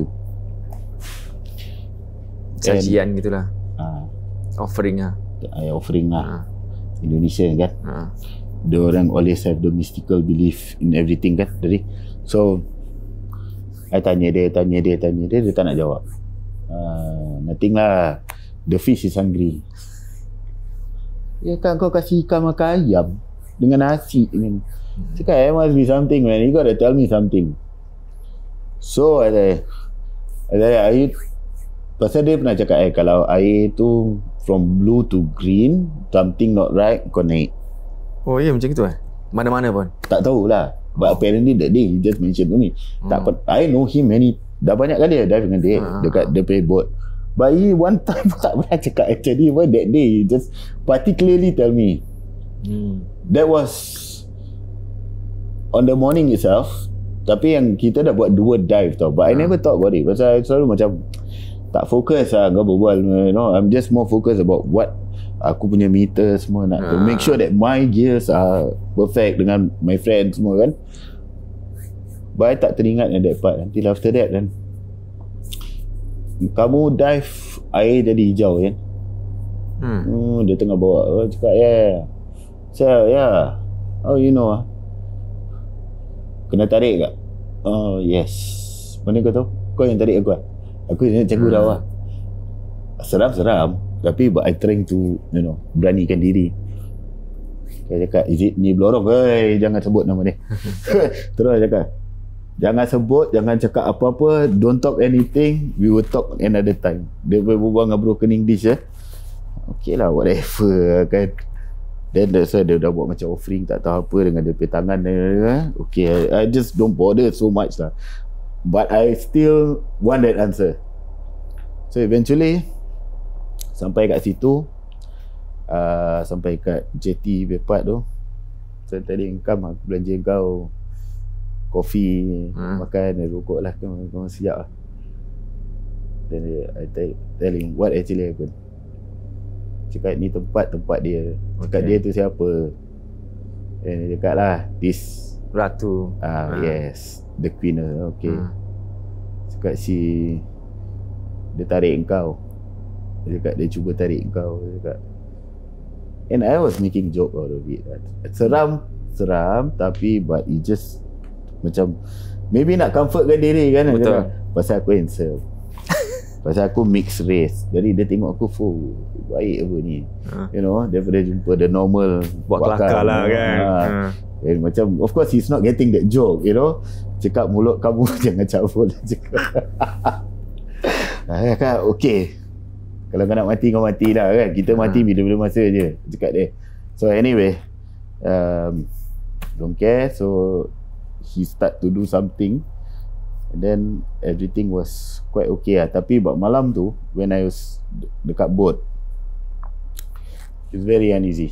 sajian gitulah, offering lah. Offering lah. Indonesia kan, dia orang always have the mystical belief in everything kan. Jadi so I tanya dia, dia tak nak jawab. Nothing lah, the fish is hungry. Ya kan, kau kasih ikan makan ayam dengan nasi ni. Cakap, there must be something man, you gotta tell me something. So I air, pasal dia pernah cakap kalau air tu from blue to green, something not right, kau naik. Oh ya, macam itu mana-mana pun tak tahulah. But apparently that day he just mentioned to me. I know him dah banyak kali dive dengan dia dekat the play boat. But he one time tak pernah cakap actually. But that day he just particularly tell me. That was on the morning itself. Tapi yang kita dah buat 2 dive tau. But I never thought about it. Pasal I selalu macam tak fokus lah kau berbual, you know. I'm just more focused about what aku punya meter semua nak to make sure that my gears are perfect dengan my friends semua kan. But I tak teringat that part. Until after that kan, kamu dive, air jadi hijau kan. Dia tengah bawa, cakap yeah. Oh you know kena tarik tak? Oh yes. Mana kau tahu? Kau yang tarik aku lah. Aku yang cikgu dah lah. Seram. Tapi I trying to, you know, beranikan diri. Dia cakap, is it ni Blorong? Jangan sebut nama dia. Terus cakap, jangan sebut, jangan cakap apa-apa, don't talk anything, we will talk another time. Dia berbual dengan broken English Okay lah, whatever kan. Then that's why dia dah buat macam offering tak tahu apa dengan dia punya tangan. Okay, I just don't bother so much lah. But I still want that answer. So eventually sampai kat situ, sampai kat JT Bepat tu. So tadi income aku belanja kau kopi, makan, rokok lah, kau siap lah. Then I tell him what actually happened. Cakap ni tempat dia. Cakap dia tu siapa. Dan dia cakap lah, this Ratu. Yes, the queen. Okay. Cakap dia tarik engkau. Dia cakap dia cuba tarik engkau. Dia cakap, and I was making joke out of it. Seram tapi but it just macam maybe nak comfortkan diri kan. Betul. Pasal aku handsome. Pasal aku mixed race. Jadi dia tengok aku, baik apa ni. You know, daripada jumpa the normal buat kelakar lah kan. And macam, of course he's not getting that joke, you know. Cakap mulut kamu jangan cabul. Cakap okay, kalau kau nak mati kau mati lah kan. Kita mati bila-bila masa je, cakap dia. So anyway, don't care. So he start to do something, and then everything was quite okay lah. Tapi buat malam tu, when I was dekat boat, it's very uneasy.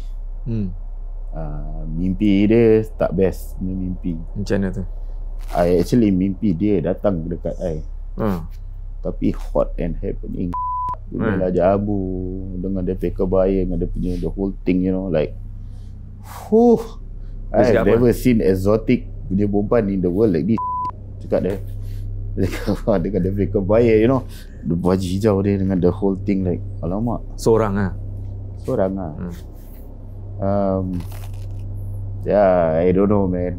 Mimpi dia tak best punya mimpi. Macam mana tu? I actually mimpi dia datang dekat I. Tapi hot and happening. Dia lah jabu dengan dia pakai kebaya, dengan dia punya the whole thing, you know, like I've never seen exotic punya perempuan in the world like this. Cakap dia dengan dia pakai kebaya, you know, the baju hijau dia dengan the whole thing, like alamak. Seorang lah. Yeah, I don't know man.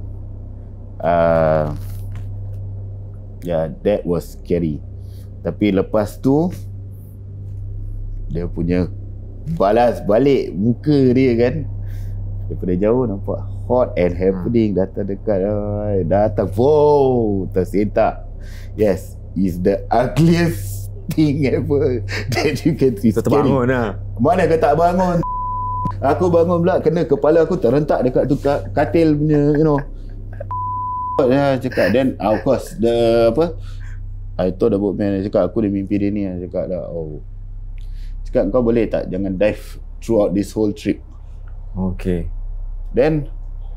Yeah, that was scary. Tapi lepas tu dia punya balas balik muka dia kan, daripada jauh nampak hot and happening, datang dekat, datang, wow, tersentak. Yes, is the ugliest thing ever that you can see. Terbangun lah. Mana kau tak bangun? Aku bangun pula, kena kepala aku terentak dekat tu katil punya, you know. Cakap, then of course the I told the boatman, cakap aku dah mimpi dia ni. Cakap dah, cakap kau boleh tak jangan dive throughout this whole trip. Okay. Then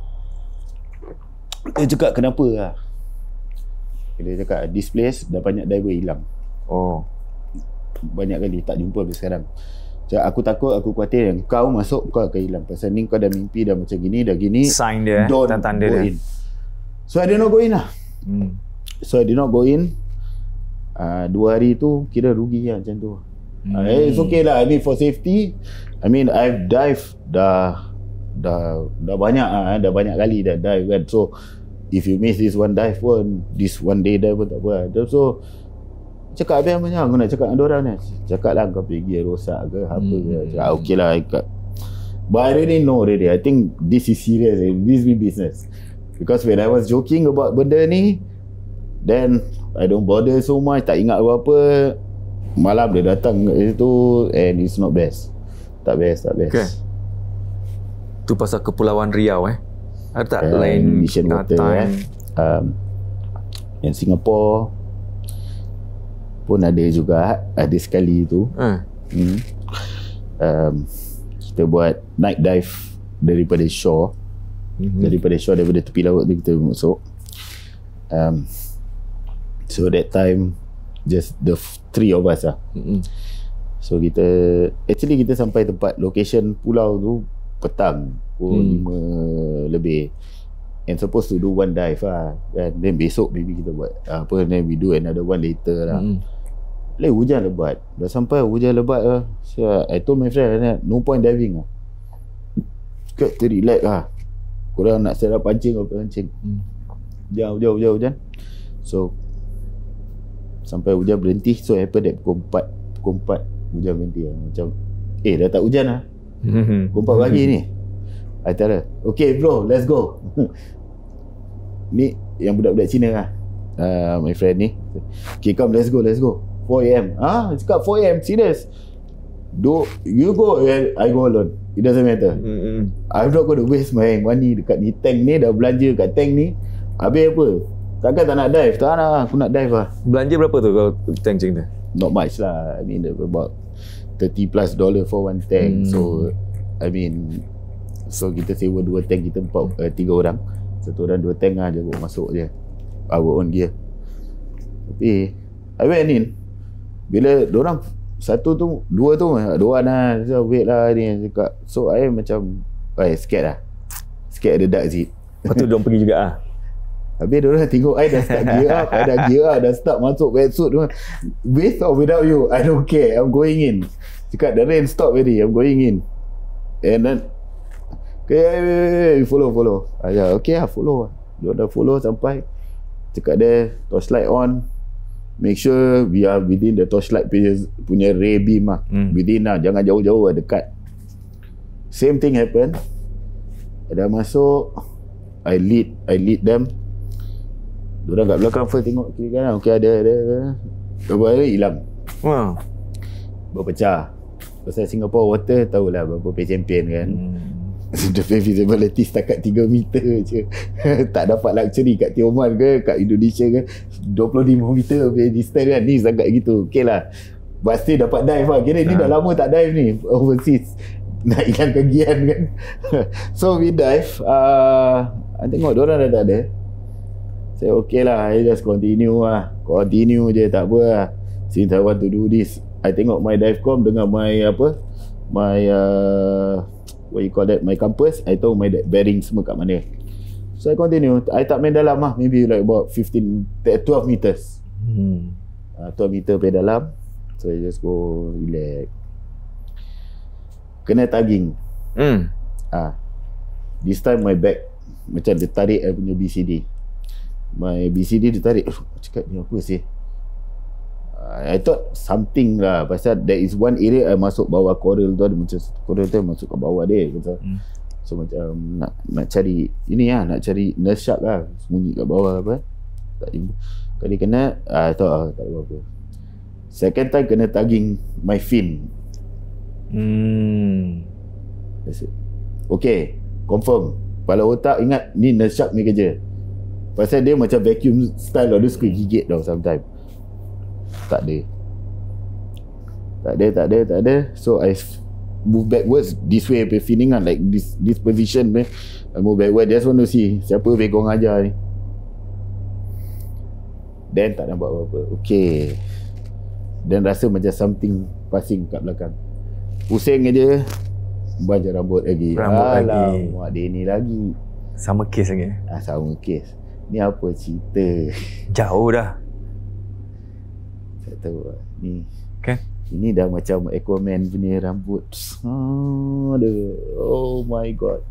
dia cakap kenapa lah. Dia cakap this place dah banyak diver hilang. Banyak kali tak jumpa sampai sekarang. Cakap aku takut, aku khawatir yang kau masuk kau akan hilang. Pasal ni kau dah mimpi dah macam gini, dah gini. Sign dia, tanda go dia. In. So I did not go in lah. So I did not go in. 2 hari tu kira rugi lah macam tu. It's okay lah. I mean for safety, I mean I've dived dah banyak lah, dah banyak kali dah dive kan. So if you miss this one dive pun, this one day dive pun tak apa. So cakap habis banyak aku nak cakap dengan diorang ni. Cakap lah kau pergi rosak ke apa ke. Cakap okay lah ikat. But I really know already, I think this is serious, this be business. Because when I was joking about benda ni, then I don't bother so much, tak ingat apa-apa. Malam dia datang itu, and it's not best. Tak best. Okay. Tu pasal Kepulauan Riau ada tak lain mission water yang Singapore pun ada juga, ada sekali tu. Kita buat night dive daripada shore. Daripada tepi laut tu kita masuk. So that time just the 3 of us lah. So kita sampai tempat location pulau tu petang pukul 5 lebih, and supposed to do one dive lah kan. Then besok maybe kita buat then we do another one later lah. Hujan lebat. Dah sampai hujan lebat lah. So I told my friend, no point diving lah. Kita relax lah. Korang nak set up pancing apa pancing. Jauh hujan. So sampai hujan berhenti. So happen that pukul 4 hujan berhenti lah. Macam dah tak hujan lah. Pukul 4 pagi ni. I tell her, okay bro, let's go. Ni yang budak-budak Cina lah, my friend ni. Okay come, let's go 4 AM. Cakap 4 AM, serious. You go, I go alone. It doesn't matter. I'm not going to waste my money dekat ni tank ni. Dah belanja kat tank ni. Habis apa? Takkan tak nak dive? Tak nak, aku nak dive lah. Belanja berapa tu kalau tank macam tu? Not much lah. I mean about $30+ for one tank. So kita sewa 2 tank, kita 3 orang. Satu orang 2 tank lah je, bawa masuk je our own gear. Tapi I went in. Bila dorang dua tu doan lah, wait lah ni cakap. So I macam scared lah. Scared ada dark zip. Lepas tu diorang pergi juga lah. Habis diorang tengok I dah start gear up. I dah gear up, dah start masuk wetsuit. With or without you, I don't care, I'm going in. Cakap the rain stop already, I'm going in. And then okay, follow. Okay lah, follow lah. Diorang dah follow sampai. Cakap dia torchlight on. Make sure we are within the torchlight punya ray beam lah. Within lah, jangan jauh-jauh lah, dekat. Same thing happen. Dah masuk, I lead them. Diorang kat belakang first tengok kiri kanan. Okay, ada. Lepas tu hilang. Berpecah. Pasal Singapore Water tahulah berapa champion kan. The visibility setakat 3 meter je. Tak dapat luxury kat Tioman ke, kat Indonesia ke 25 meter punya distance kan. Ni sangat gitu. Okay lah, pasti dapat dive lah. Kira ni dah lama tak dive ni overseas. Nak hilang kegiatan kan. So we dive. I tengok diorang dah tak ada. Saya okay lah, I just continue lah. Continue je, tak apa lah. Since I want to do this, I tengok my dive com dengan my what you call that, my compass. I tahu my bearing semua kat mana. So I continue. I tak main dalam lah. Maybe like about 12 meters. 12 meter pergi dalam. So I just go relax. Kena tagging. This time my back macam dia tarik I punya BCD. My BCD dia tarik. Cakap ni apa sih? I thought something lah. Pasal there is one area I masuk bawah coral tu. Ada macam coral tu masuk ke bawah dia. So macam nak cari ini lah. Nak cari nurse shark lah. Sembunyi kat bawah apa. Tak jumpa. Kali kena tak ada apa-apa. Second time kena tagging my fin. Okay, confirm. Kepala otak ingat ni nurse shark ni kerja. Pasal dia macam vacuum style lah. Dia suka gigit tau sometimes. Tak ada. So I move backwards this way, feeling like this position. I move backward, just want to see siapa begong ajar ni. Then tak nampak apa-apa. Okay. Dan rasa macam something passing kat belakang. Pusing aja. Banyak rambut lagi. Alamak, dia ni lagi. Sama kes lagi. Sama kes. Ni apa cerita? Jauh dah. Tak tahu lah. Ni kan? Ini dah macam Aquaman punya rambut. Oh my god.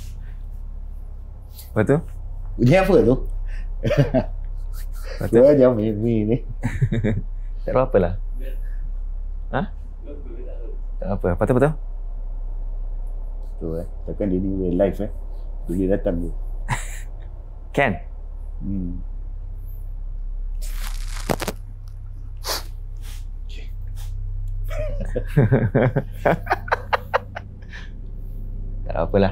Apa tu? Bunyi apa tu? Tu macam meme ni. Tak apa lah. Tak apa. Patut. Tu takkan dia ni live boleh datang tu. Kan? Tak apalah.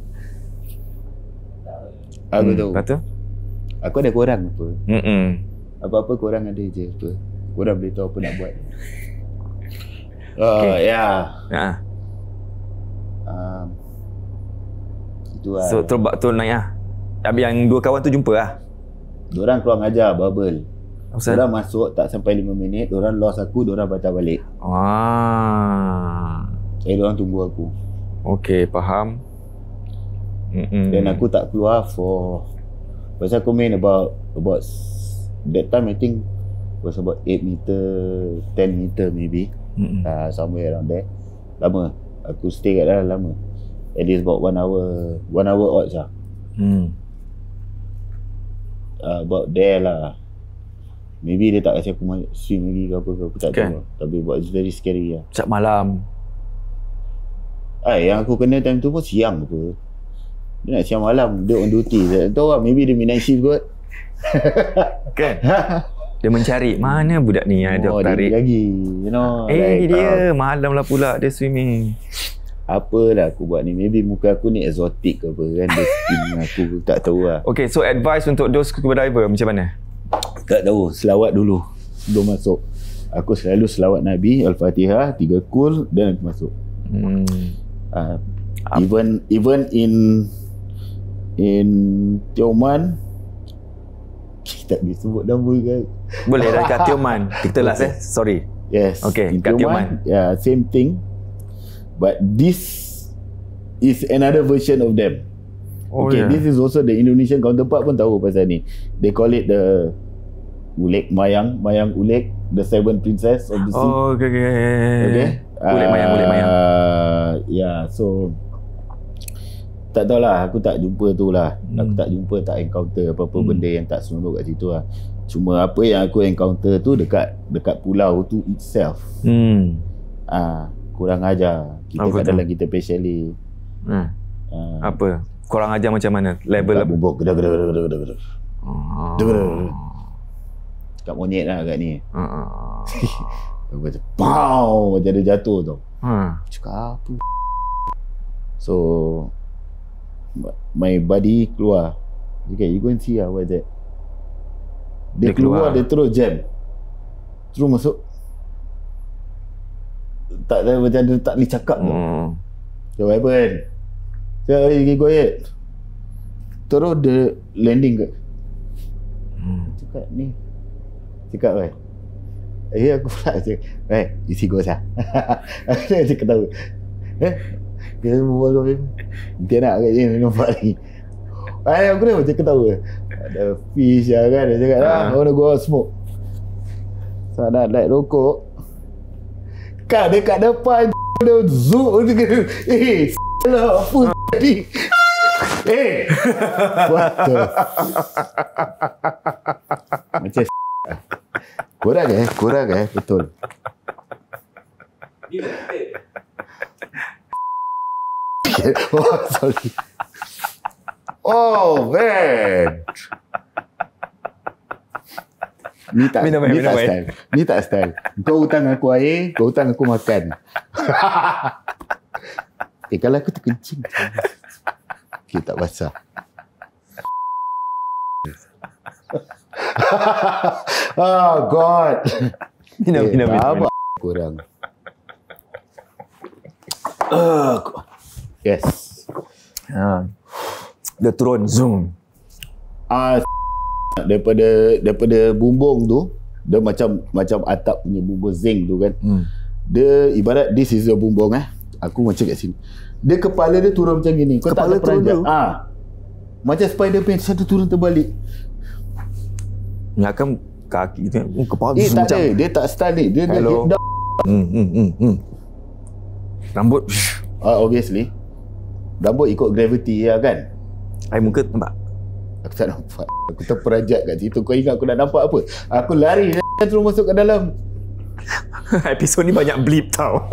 Aku tahu. Lepas tu? Aku ada korang apa. Apa-apa korang ada je apa. Korang boleh tahu apa nak buat. Ya. Itu lah. So tu naik lah. Habis yang 2 kawan tu jumpa lah. Diorang keluar ngajar bubble. Diorang masuk tak sampai 5 minit, diorang lost aku, diorang patah balik. Diorang tunggu aku. Okay, faham. Dan aku tak keluar pasal aku main about that time I think was about 8 meter, 10 meter maybe. Somewhere around there. Lama. Aku stay kat dalam lama. At least about 1 hour odds lah. About there lah. Maybe dia tak kasi aku swim lagi ke apa ke, aku tak tahu. Tapi it's very scary lah. Setiap malam. Yang aku kena time tu pun siang apa. Dia nak siang malam, dia on duty. Tak tahu lah, maybe dia midnight shift kot. Kan? Dia mencari mana budak ni yang dia tarik. Lagi, you know. Like, dia malam lah pula dia swimming. Apalah aku buat ni. Maybe muka aku ni exotic ke apa kan. Dia skin aku tak tahu lah. Okay, so advice untuk those scuba diver macam mana? Tak tahu. Selawat dulu sebelum masuk. Aku selalu selawat Nabi, Al-Fatihah, 3 kul dan aku masuk. Even in Tioman, kita tak boleh sebut nama kan. Boleh dekat Tioman. Kita last sorry. Yes. Okay, kat Tioman. Yeah, same thing. But this is another version of them. This is also the Indonesian counterpart pun tahu pasal ni. They call it the Ulek Mayang Ulek, the seven princess of the sea. Okay. Ulek Mayang. Yeah, so tak tahulah, aku tak jumpa tu lah. Aku tak jumpa, tak encounter apa-apa benda yang tak seronok kat situ lah. Cuma apa yang aku encounter tu dekat pulau tu itself. Kurang ajar. Kita kat dalam kita specially. Apa? Kurang ajar macam mana? Level bumbuk geda. Kat monyet lah kat ni. Macam pow, macam dia jatuh tau. Cakap apa? So my buddy keluar. Dia kata, you go and see lah, what's that? Dia keluar, dia terus jam. Terus masuk. Tak tahu macam dia tak boleh cakap tu. So what happened? Cakap, you go ahead. Terus dia landing ke. Cakap ni. Cakap kan. Aku pula cakap, you see ghost lah. Dia cakap tahu. Dia berbual dia nak kat sini nampak ni. Aku dah macam ketawa. Ada fish lah kan. Dia cakap I wanna go out smoke. So nak light rokok. Kan dia kat depan. Dia zoom. Salah apa tadi. What the macam kurang betul. Oh, sorry. Oh, man. Ni tak style. Ni tak style. Kau hutang aku air, kau hutang aku makan. Kalau aku terkencing. Okay, tak basah. Oh, God. Minum. Kurang. Yes. Dia turun zoom. Daripada bumbung tu, dia macam atap punya bumbung zinc tu kan. Dia ibarat this is the bumbung Aku macam kat sini. Dia kepala dia turun macam gini. Kau kepala tak terperanjat. Macam Spider-Man satu turun terbalik. Kan kaki tu kepala tak ada. Dia tak style ni. Dia rambut obviously. Rambut ikut gravity ya kan. Air muka nampak? Aku tak nampak. Aku terperanjat kat situ. Kau ingat aku nak nampak apa? Aku lari terus masuk ke dalam. Episod ni banyak bleep tau.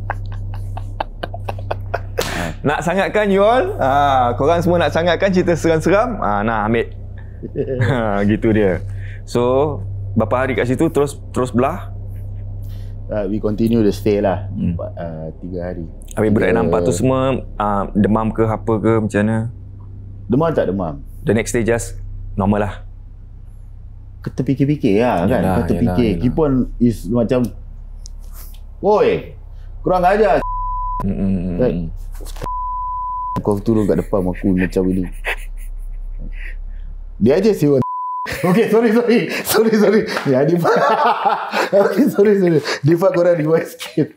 Nak sangatkan you all? Korang semua nak sangatkan cerita seram-seram? Nah, ambil. Gitu dia. So, berapa hari kat situ terus belah? We continue to stay lah. 3 hari. Habis budak nampak tu semua demam ke apa ke macam mana? Demam tak demam. The next day just normal lah. Kau terfikir-fikir lah kan. Kau terfikir. Kipon is macam woi, kurang ajar. Kau turun kat depan aku macam ini. Dia aja siwan. Okay, sorry. Ya, Diva. Okay, sorry. Diva korang rewind sikit.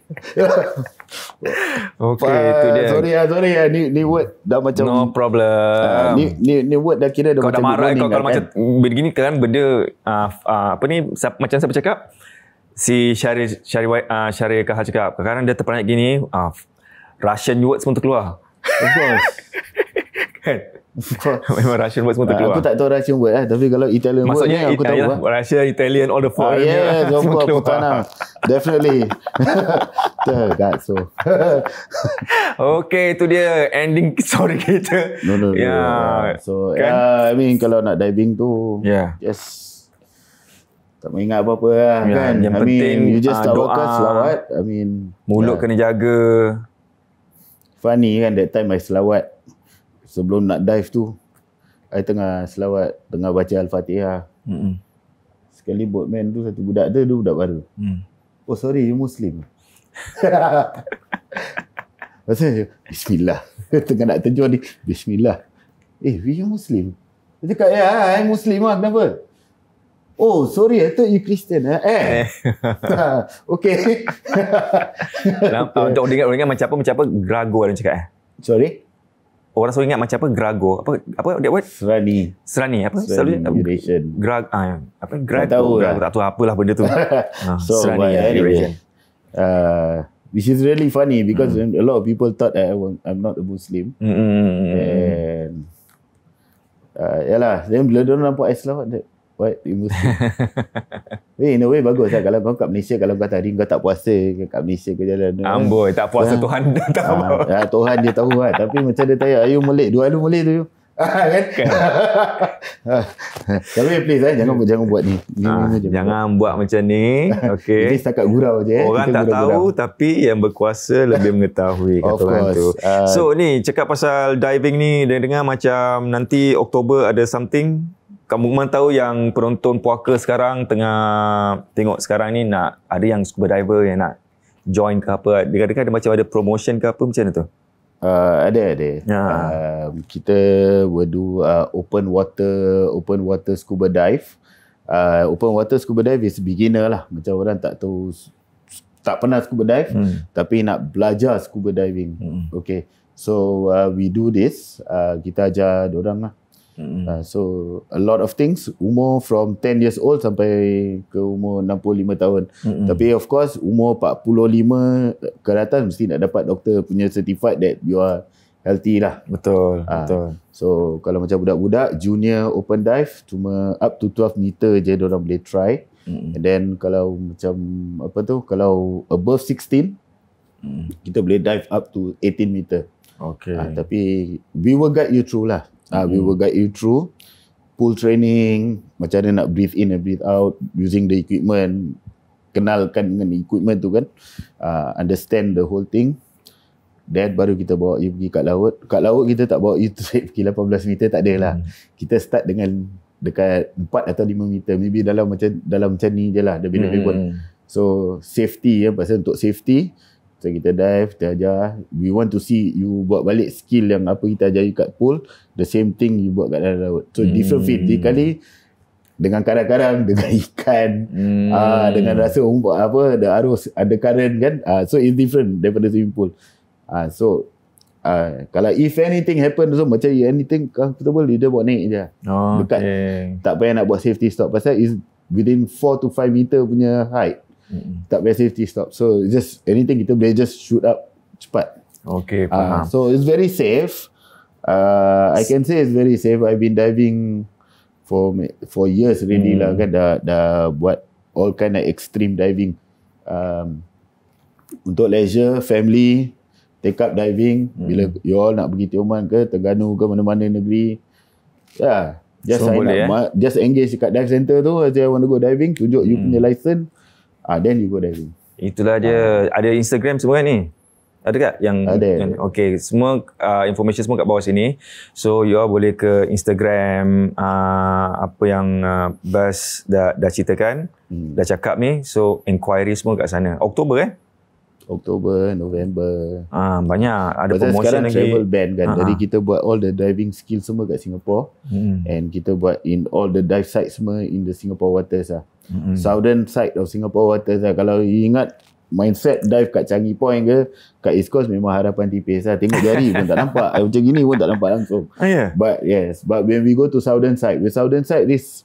Okay, itu dia. Sorry ya. Ni word dah macam no problem. Ni word dah kira dah kau macam dah marah kau kalau kan? Macam begini kan benda apa ni macam siapa cakap? Si Syari Kahal cakap. Kadang-kadang dia terperanjat gini, Russian words pun terkeluar. Of course. Kan? Memang Russian word semua terkeluar. Aku tak tahu Russian word tapi kalau Italian word ni aku tahu lah. Russia, Italian, all the four. Yeah, semua putana. Definitely. So. Okay, itu dia ending story kita. No. So, kan? I mean kalau nak diving tu, just Tak mengingat apa-apa lah kan. Yang penting you just tawakal, selawat. Mulut kena jaga. Funny kan, that time I selawat. Sebelum nak dive tu, I tengah selawat, tengah baca Al-Fatihah. Sekali boatman tu, satu budak tu, dia budak baru. Oh sorry, you Muslim. Pasal Bismillah. Tengah nak terjun ni, Bismillah. We are Muslim. Dia cakap, I Muslim lah, kenapa? Oh sorry, I thought you Christian. Okay. Untuk orang ingat macam apa Grago ada cakap Sorry? Orang selalu ingat macam apa Grago. Apa dia buat? Serani apa? Selalu duration. Apa Grago? Tak tahu lah. Tak tahu apalah benda tu. So anyway, which is really funny because a lot of people thought I'm not a Muslim. And yalah, then bila dia nampak Islam, what? You Muslim? In a way bagus lah. Kalau kau kat Malaysia, kalau kau tadi kau tak puasa kat Malaysia ke jalan amboi, tak puasa Tuhan dah tahu. Tuhan dia tahu lah. Tapi macam dia tanya, ayu Malay, dua alu Malay tu you. Kan? Tapi please jangan buat ni. Jangan buat macam ni. Okay. Ini setakat gurau je. Orang tak tahu tapi yang berkuasa lebih mengetahui, kata orang tu. So ni cakap pasal diving ni, dengar macam nanti Oktober ada something. Kamu memang tahu yang penonton puaka sekarang tengah tengok sekarang ni, nak ada yang scuba diver yang nak join ke apa, dekat-dekat ada macam ada promotion ke apa macam mana tu? Ada. Kita will do open water scuba dive. Open water scuba dive is beginner lah. Macam orang tak tahu, tak pernah scuba dive tapi nak belajar scuba diving. Okay. So we do this. Kita ajar diorang lah. So a lot of things, umur from 10 years old sampai ke umur 65 tahun. Tapi of course umur 45 ke atas mesti nak dapat doktor punya certified that you are healthy lah. Betul. So kalau macam budak-budak junior open dive cuma up to 12 meter je diorang boleh try. And then kalau macam kalau above 16 kita boleh dive up to 18 meter. Okay. Tapi we will guide you through lah. We will guide you through pool training, macam mana nak breathe in and breathe out using the equipment, kenalkan dengan equipment tu kan, understand the whole thing. Then baru kita bawa you pergi kat laut. Kat laut kita tak bawa you straight pergi 18 meter, tak ada lah. Kita start dengan dekat 4 atau 5 meter, maybe dalam macam ni je lah, lebih pun. So safety pasal untuk safety, so kita dive, kita ajar. We want to see you buat balik skill yang apa kita ajar you kat pool, the same thing you buat kat dalam laut. So different fit. Kali dengan karang-karang, dengan ikan, dengan rasa ada arus, ada current kan. So it's different daripada swimming pool. Kalau if anything happen, so macam anything comfortable, dia buat naik je. Dekat. Tak payah nak buat safety stop. Pasal is within 4 to 5 meter punya height. Tak payah safety stop. So just anything kita boleh just shoot up cepat. Okay, faham. So it's very safe. I can say it's very safe. I've been diving for years already lah kan. Dah buat all kind of extreme diving. Untuk leisure, family, take up diving. Bila you all nak pergi Tioman ke Terengganu ke mana-mana negeri, just sign up. Just engage dekat dive center tu. I want to go diving, tunjuk you punya license. Then you go diving. Itulah dia. Ada Instagram semua kan ni? Ada tak? Ada. Okay, semua information semua kat bawah sini. So you all boleh ke Instagram apa yang Bas dah ceritakan, dah cakap ni. So inquiry semua kat sana. Oktober Oktober, November. Banyak ada pasal promotion sekarang lagi. Travel ban kan. Jadi kita buat all the diving skill semua kat Singapore. And kita buat in all the dive sites semua in the Singapore waters lah. Southern side of Singapore waters lah. Kalau you ingat mindset dive kat Changi Point ke kat East Coast, memang harapan tipis lah. Tengok jari pun tak nampak. Macam gini pun tak nampak langsung. But when we go to Southern side, this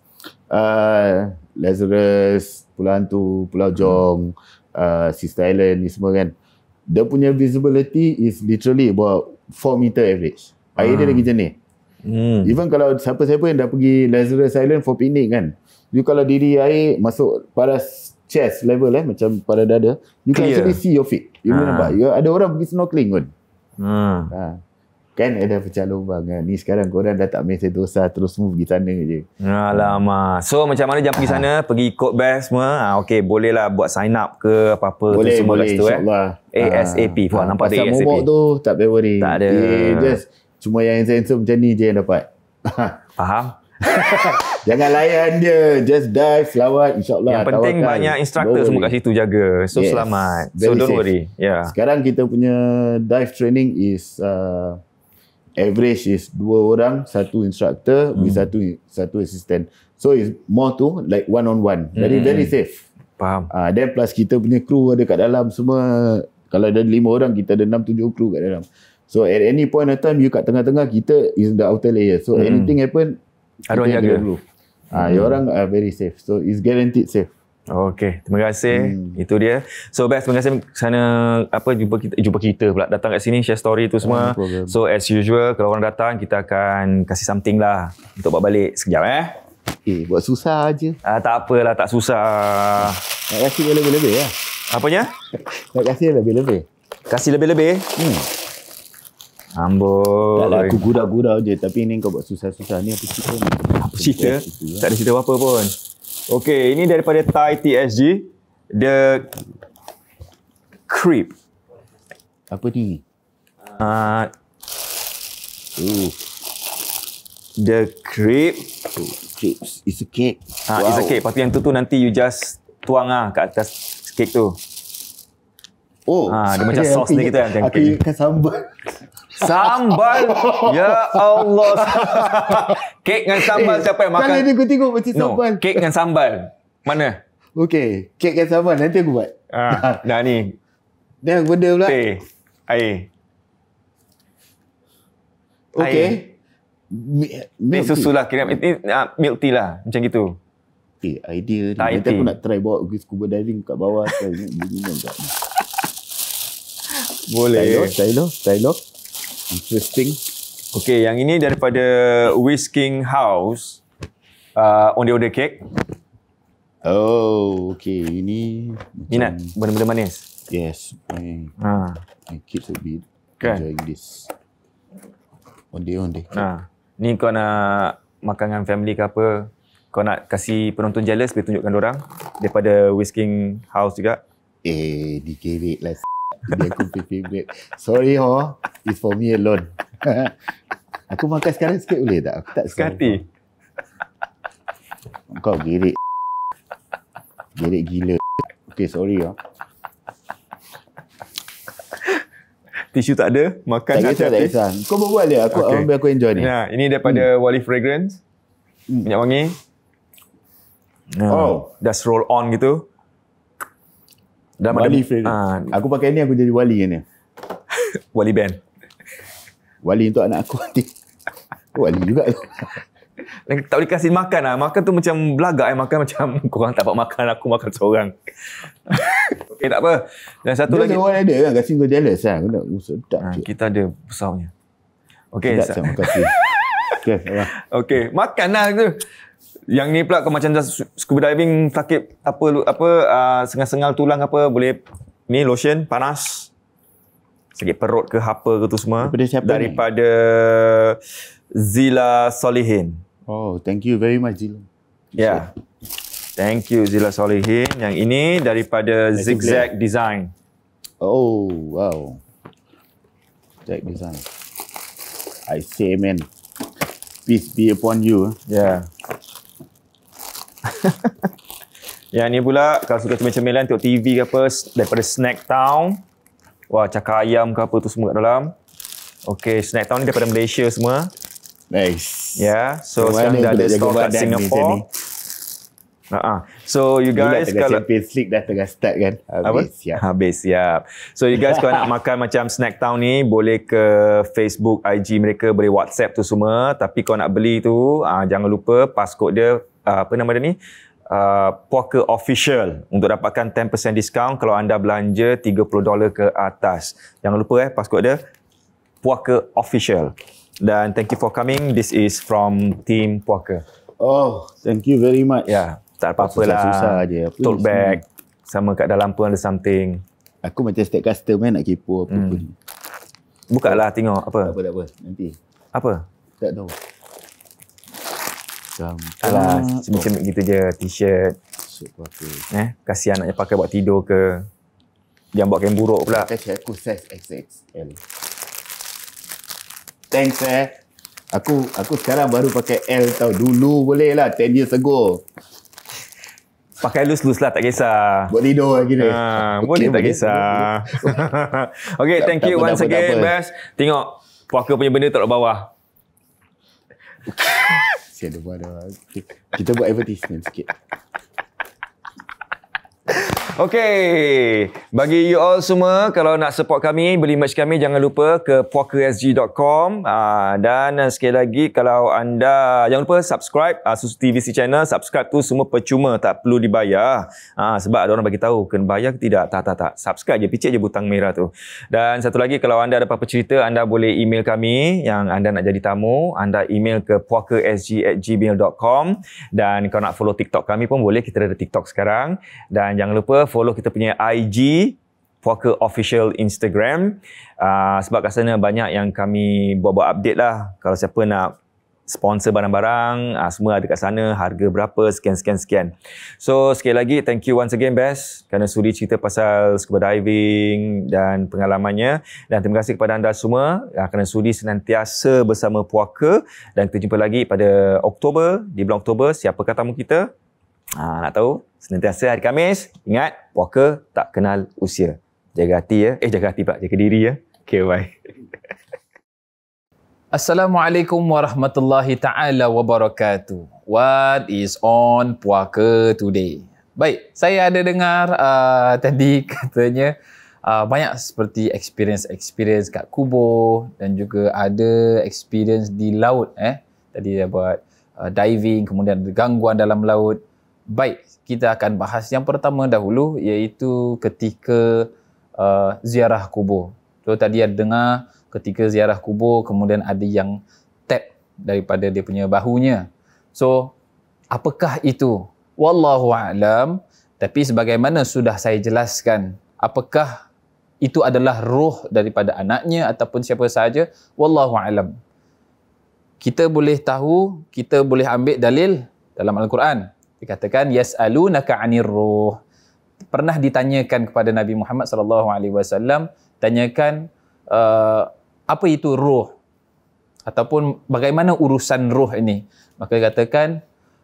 Lazarus, Pulau Hantu, Pulau Jong, Sister Island ni semua kan, dia punya visibility is literally about 4 meter average. Air dia lagi jernih. Even kalau siapa-siapa yang dah pergi Lazarus Island for picnic kan, you kalau diri air masuk paras chest level macam pada dada, you can actually see your feet. You boleh nampak. Ada orang pergi snorkeling pun. Kan ada pecah lubang kan. Ni sekarang korang dah tak main Sentosa, terus move pergi sana je. Alamak. So macam mana jam pergi sana? Pergi ikut best semua? Okey, boleh lah buat sign up ke apa-apa boleh, tu semua boleh, kat situ insyaAllah. ASAP. Wah, nampak ada pasal ASAP. momok tu tak payah worry. Tak ada. Just cuma yang handsome macam ni je yang dapat. Faham? Jangan layan je. Just dive, selawat, insyaAllah. Yang penting tawakal. banyak instructor semua kat situ jaga. So selamat. So don't worry. Yeah. Sekarang kita punya dive training is average is 2 orang, 1 instructor with satu assistant. So it's more to like one on one. Very safe. Faham. Then plus kita punya crew ada kat dalam semua. Kalau ada 5 orang, kita ada 6-7 crew kat dalam. So at any point of time, you kat tengah-tengah, kita is the outer layer. So anything happen, ada orang jaga dulu. You orang are very safe. So it's guaranteed safe. Okey, terima kasih. Itu dia. So best, terima kasih sana jumpa kita pula datang kat sini share story tu semua. So as usual kalau orang datang kita akan kasih something lah untuk bawa balik sekejap buat susah aje. Tak apalah, tak susah. Nak kasih lebih-lebih lah. Apanya? Nak kasih lebih-lebih. Kasih lebih-lebih? Amboi. Taklah aku gurau-gurau je, tapi ni kau buat susah-susah. Ni apa cerita ni? Apa cerita? Tak ada cerita apa-apa pun. Okey, ini daripada Thai TSG. The Creep. Apa ni? The Creep. Crepes. It's a cake. It's a cake. Lepas tu yang tu nanti you just tuang kat atas cake tu. Dia macam sos ni kita macam aku ingatkan sambal. Sambal? Ya Allah. Kek dengan sambal siapa yang makan? Kalau aku tengok macam sambal. Kek dengan sambal. Mana? Okey, kek dengan sambal nanti aku buat. Dah ni. Dah benda pula. Teh. Air. Okey. Ni susu lah. Kira ini milk tea lah. Macam gitu. Idea ni. Nanti aku nak try bawa pergi scuba diving kat bawah. Boleh. Stylo. Interesting. Okey, yang ini daripada Whisking House. Onde-onde cake. Okey. Ini minat benda-benda manis? Yes. My kids will be enjoying this. Onde-onde. Ni kau nak makan dengan family ke apa? Kau nak kasih penonton jealous, boleh tunjukkan diorang. Daripada Whisking House juga. Dikewek lah. Dia aku favorite. Sorry it's for me alone. Aku makan sekarang sikit boleh tak? Aku tak sekati. Kau gerik gila. Okay, sorry Tisu tak ada, makan tak kisah. Kau buat dia, biar aku enjoy ni. Ini daripada Wally Fragrance. Minyak wangi. Just roll on gitu. Wali Fragrance. Aku pakai ni, aku jadi wali kan ni. Wali band. Wali untuk anak aku nanti. Wali juga tu. Tak boleh kasih makan lah. Makan tu macam belagak makan macam korang tak dapat makan, aku makan seorang. Okey, tak apa. Dan satu lagi. Orang ada kan, kasi kau jealous lah. Aku nak sedap je. Kita ada besarnya. Okey. Terima kasih. Okey, makan lah tu. Yang ni pula kau macam scuba diving sakit sengal-sengal tulang apa, boleh ni lotion panas. Sakit perut ke apa ke tu semua. Daripada Zila Solihin. Thank you very much Zila. Yeah. Thank you Zila Solihin. Yang ini daripada Zigzag Design. Wow. Zigzag Design. I say man. Peace be upon you. Yeah. Yang ni pula kalau suka cemil-cemilan tengok TV ke apa, daripada Snack Town. Wah, cakar ayam ke apa tu semua kat dalam. Okay, Snack Town ni daripada Malaysia semua. Nice. Yeah, so sekarang dah ada store kat Singapore. So you guys kalau Champions League dah tengah start kan. Habis siap. So you guys kalau nak makan macam Snack Town ni, boleh ke Facebook, IG mereka, boleh WhatsApp tu semua. Tapi kalau nak beli tu jangan lupa passcode dia apa nama dia ni? Puaka Official untuk dapatkan 10% diskaun kalau anda belanja $30 ke atas. Jangan lupa passcode dia Puaka Official. Dan thank you for coming. This is from Team Puaka. Thank you very much. Tak apa-apa lah. Susah je. Tote bag sama kat dalam pun ada something. Aku macam setiap customer nak kepo apa-apa ni. Buka lah tengok apa. Tak apa. Nanti. Apa? Tak tahu. Gampang. Alah, cemik-cemik gitu je. T-shirt. Kasihan anaknya pakai buat tidur ke. Jangan buat kain buruk pula. Aku size XXL. Thanks Aku sekarang baru pakai L tau. Dulu boleh lah 10 years ago. Pakai loose lah, tak kisah. Buat tidur lagi ni. Boleh tak kisah. Okay, thank you once again, Best. Tengok, puaka punya benda taruh bawah. Siapa ada. Kita buat advertisement sikit. Okay, bagi you all semua, kalau nak support kami, beli merch kami, jangan lupa ke puakasg.com. Dan sekali lagi, kalau anda, jangan lupa subscribe Susu TVC channel. Subscribe tu semua percuma, tak perlu dibayar. Sebab ada orang bagi tahu, kena bayar ke tidak? Tak. Subscribe je, picit je butang merah tu. Dan satu lagi, kalau anda ada apa-apa cerita, anda boleh email kami yang anda nak jadi tamu. Anda email ke puakasg@gmail.com. Dan kalau nak follow TikTok kami pun boleh, kita ada TikTok sekarang. Dan jangan lupa follow kita punya IG, Puaka Official Instagram. Sebab kat sana banyak yang kami buat-buat update lah. Kalau siapa nak sponsor barang-barang, semua ada kat sana, harga berapa, sekian. So, sekali lagi, thank you once again, Best, kerana sudi cerita pasal scuba diving dan pengalamannya. Dan terima kasih kepada anda semua kerana sudi senantiasa bersama Puaka. Dan kita jumpa lagi pada Oktober, di bulan Oktober. Siapakah tamu kita? Nak tahu? Senantiasa hari Khamis. Ingat, puaka tak kenal usia. Jaga hati ya. Jaga hati pula. Jaga diri ya. Okay, bye. Assalamualaikum warahmatullahi ta'ala wabarakatuh. What is on puaka today? Baik, saya ada dengar tadi katanya banyak seperti experience kat kubur dan juga ada experience di laut. Tadi dia buat diving, kemudian ada gangguan dalam laut. Baik, kita akan bahas yang pertama dahulu, iaitu ketika ziarah kubur. So tadi ada dengar ketika ziarah kubur kemudian ada yang tap daripada dia punya bahunya. So apakah itu? Wallahu a'lam. Tapi sebagaimana sudah saya jelaskan, apakah itu adalah roh daripada anaknya ataupun siapa sahaja, wallahu a'lam. Kita boleh tahu, kita boleh ambil dalil dalam Al-Quran. Dikatakan yas'alunaka 'anir ruh. Pernah ditanyakan kepada Nabi Muhammad SAW, tanyakan apa itu ruh ataupun bagaimana urusan ruh ini. Maka katakan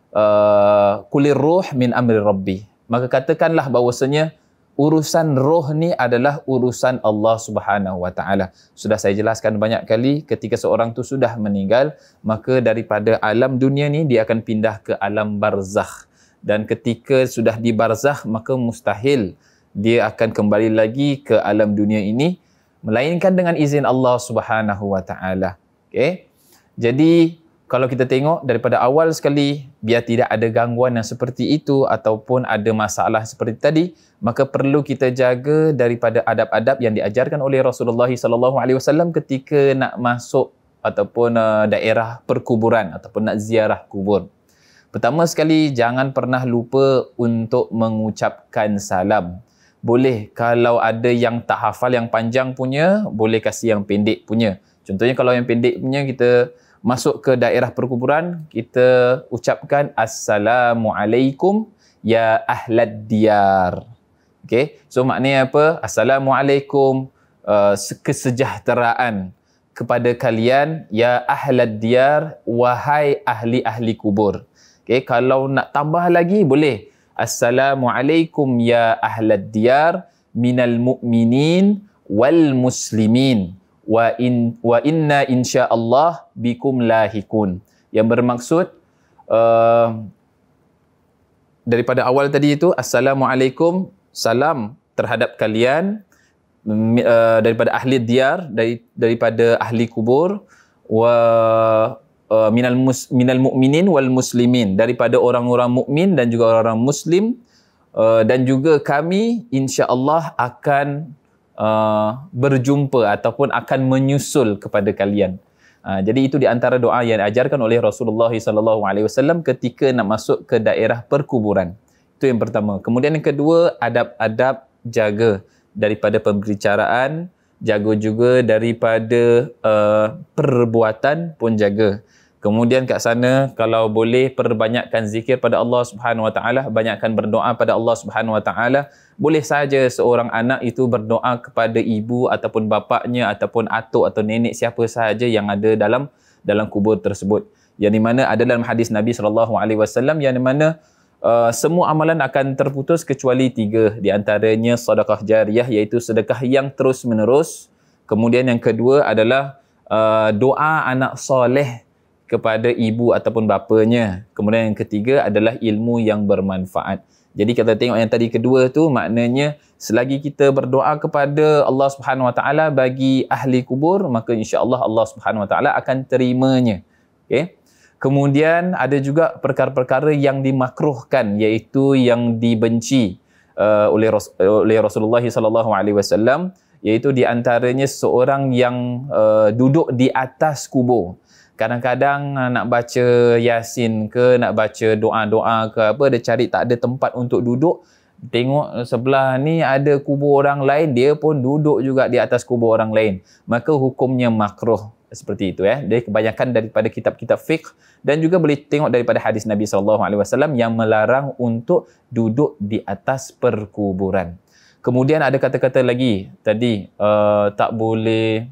kulir ruh min amri rabbi. Maka katakanlah bahawasanya urusan roh ni adalah urusan Allah Subhanahu Wa Taala. Sudah saya jelaskan banyak kali, ketika seorang tu sudah meninggal, maka daripada alam dunia ni dia akan pindah ke alam barzakh. Dan ketika sudah di barzakh, maka mustahil dia akan kembali lagi ke alam dunia ini melainkan dengan izin Allah Subhanahu Wa Taala. Okey. Jadi kalau kita tengok daripada awal sekali, biar tidak ada gangguan yang seperti itu ataupun ada masalah seperti tadi, maka perlu kita jaga daripada adab-adab yang diajarkan oleh Rasulullah SAW ketika nak masuk ataupun daerah perkuburan ataupun nak ziarah kubur. Pertama sekali, jangan pernah lupa untuk mengucapkan salam. Boleh kalau ada yang tak hafal yang panjang punya, boleh kasih yang pendek punya. Contohnya kalau yang pendek punya, kita masuk ke daerah perkuburan, kita ucapkan Assalamualaikum ya ahlad diyar. Okay? So maknanya apa? Assalamualaikum, kesejahteraan kepada kalian ya ahlad diyar, wahai ahli-ahli kubur. Okay? Kalau nak tambah lagi boleh Assalamualaikum ya ahlad diyar minal mu'minin wal muslimin. Wa inna insyaallah bikum lahikun. Yang bermaksud daripada awal tadi itu Assalamualaikum, salam terhadap kalian daripada ahli diyar, daripada ahli kubur, wa minal mu'minin wal muslimin, daripada orang-orang mukmin dan juga orang-orang muslim, dan juga kami insya-Allah akan berjumpa ataupun akan menyusul kepada kalian. Jadi itu di antara doa yang diajarkan oleh Rasulullah SAW ketika nak masuk ke daerah perkuburan. Itu yang pertama. Kemudian yang kedua, adab-adab jaga daripada pembicaraan jaga juga daripada perbuatan pun jaga. Kemudian kat sana kalau boleh perbanyakkan zikir pada Allah Subhanahu Wa Taala, banyakkan berdoa pada Allah Subhanahu Wa Taala. Boleh saja seorang anak itu berdoa kepada ibu ataupun bapaknya ataupun atuk atau nenek siapa sahaja yang ada dalam kubur tersebut. Yang di mana ada dalam hadis Nabi SAW yang di mana semua amalan akan terputus kecuali 3. Di antaranya sedekah jariyah, iaitu sedekah yang terus menerus. Kemudian yang kedua adalah doa anak soleh kepada ibu ataupun bapanya. Kemudian yang ketiga adalah ilmu yang bermanfaat. Jadi kita tengok yang tadi kedua tu, maknanya selagi kita berdoa kepada Allah Subhanahu Wa Taala bagi ahli kubur, maka insya-Allah Allah Subhanahu Wa Taala akan terimanya. Okey. Kemudian ada juga perkara-perkara yang dimakruhkan, iaitu yang dibenci oleh Rasulullah sallallahu alaihi wasallam, iaitu di antaranya seorang yang duduk di atas kubur. Kadang-kadang nak baca Yasin ke, nak baca doa-doa ke apa, dia cari tak ada tempat untuk duduk. Tengok sebelah ni ada kubur orang lain, dia pun duduk juga di atas kubur orang lain. Maka hukumnya makruh. Seperti itu ya. Dia kebanyakan daripada kitab-kitab fiqh, dan juga boleh tengok daripada hadis Nabi SAW yang melarang untuk duduk di atas perkuburan. Kemudian ada kata-kata lagi tadi, tak boleh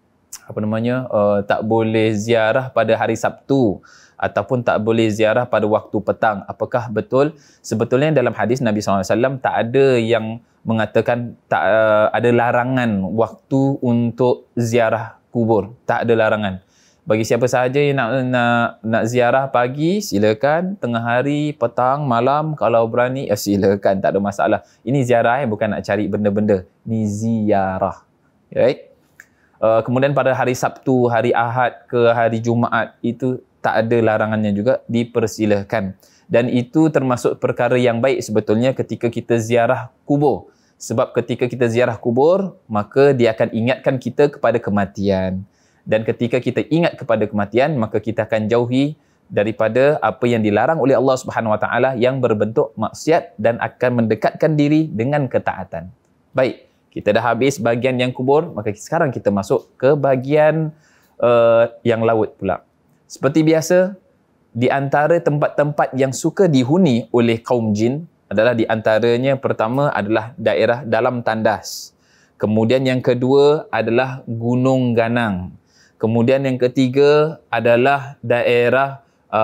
tak boleh ziarah pada hari Sabtu ataupun tak boleh ziarah pada waktu petang. Apakah betul? Sebetulnya dalam hadis Nabi SAW tak ada yang mengatakan tak ada larangan waktu untuk ziarah kubur. Tak ada larangan. Bagi siapa sahaja yang nak ziarah pagi, silakan. Tengah hari, petang, malam, kalau berani, silakan. Tak ada masalah. Ini ziarah, bukan nak cari benda-benda. Ini ziarah. Right? Kemudian pada hari Sabtu, hari Ahad ke hari Jumaat, itu tak ada larangannya juga, dipersilakan. Dan itu termasuk perkara yang baik sebetulnya ketika kita ziarah kubur. Sebab ketika kita ziarah kubur, maka dia akan ingatkan kita kepada kematian. Dan ketika kita ingat kepada kematian, maka kita akan jauhi daripada apa yang dilarang oleh Allah Subhanahu Wa Taala yang berbentuk maksiat dan akan mendekatkan diri dengan ketaatan. Baik, kita dah habis bahagian yang kubur, maka sekarang kita masuk ke bahagian yang laut pula. Seperti biasa, di antara tempat-tempat yang suka dihuni oleh kaum jin adalah di antaranya pertama adalah daerah dalam tandas. Kemudian yang kedua adalah gunung ganang. Kemudian yang ketiga adalah daerah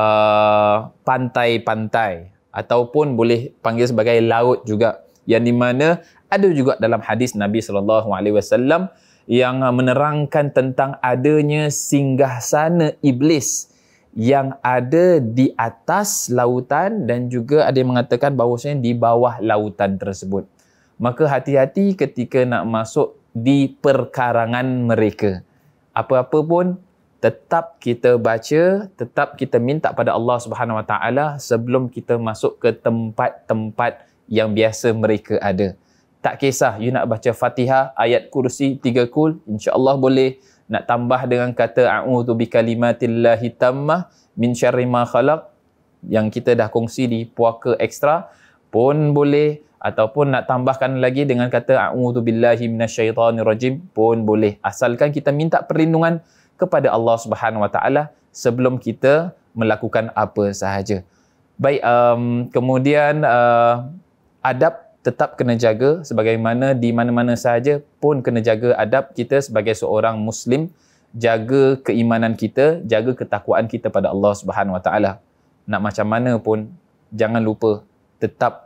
pantai-pantai ataupun boleh panggil sebagai laut juga, yang di mana ada juga dalam hadis Nabi SAW yang menerangkan tentang adanya singgahsana iblis yang ada di atas lautan, dan juga ada yang mengatakan bahawasanya di bawah lautan tersebut. Maka hati-hati ketika nak masuk di perkarangan mereka. Apa-apa pun tetap kita baca, tetap kita minta pada Allah Subhanahu Wa Taala sebelum kita masuk ke tempat-tempat yang biasa mereka ada. Tak kisah you nak baca Fatihah, ayat kursi 3 kul, insya-Allah boleh. Nak tambah dengan kata a'udzu bikalimatillahi tammah min syarri ma khalaq yang kita dah kongsi di puaka ekstra pun boleh, ataupun nak tambahkan lagi dengan kata a'udzu billahi minasyaitonir rajim pun boleh, asalkan kita minta perlindungan kepada Allah Subhanahu Wa Taala sebelum kita melakukan apa sahaja. Baik, kemudian adab tetap kena jaga, sebagaimana di mana-mana sahaja pun kena jaga adab kita sebagai seorang Muslim. Jaga keimanan kita, jaga ketakwaan kita pada Allah Subhanahu Wa Taala. Nak macam mana pun, jangan lupa tetap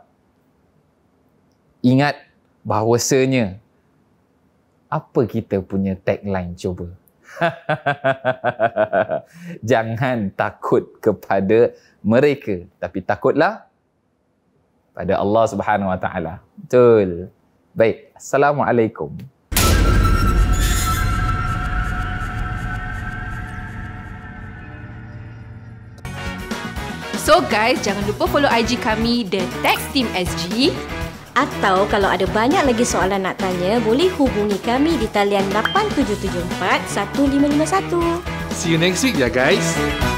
ingat bahawasanya apa kita punya tagline, cuba. Jangan takut kepada mereka, tapi takutlah pada Allah Subhanahu Wa Taala. Betul. Baik, Assalamualaikum. So guys, jangan lupa follow IG kami The Tech Team SG. Atau kalau ada banyak lagi soalan nak tanya, boleh hubungi kami di talian 8774 1551. See you next week ya guys.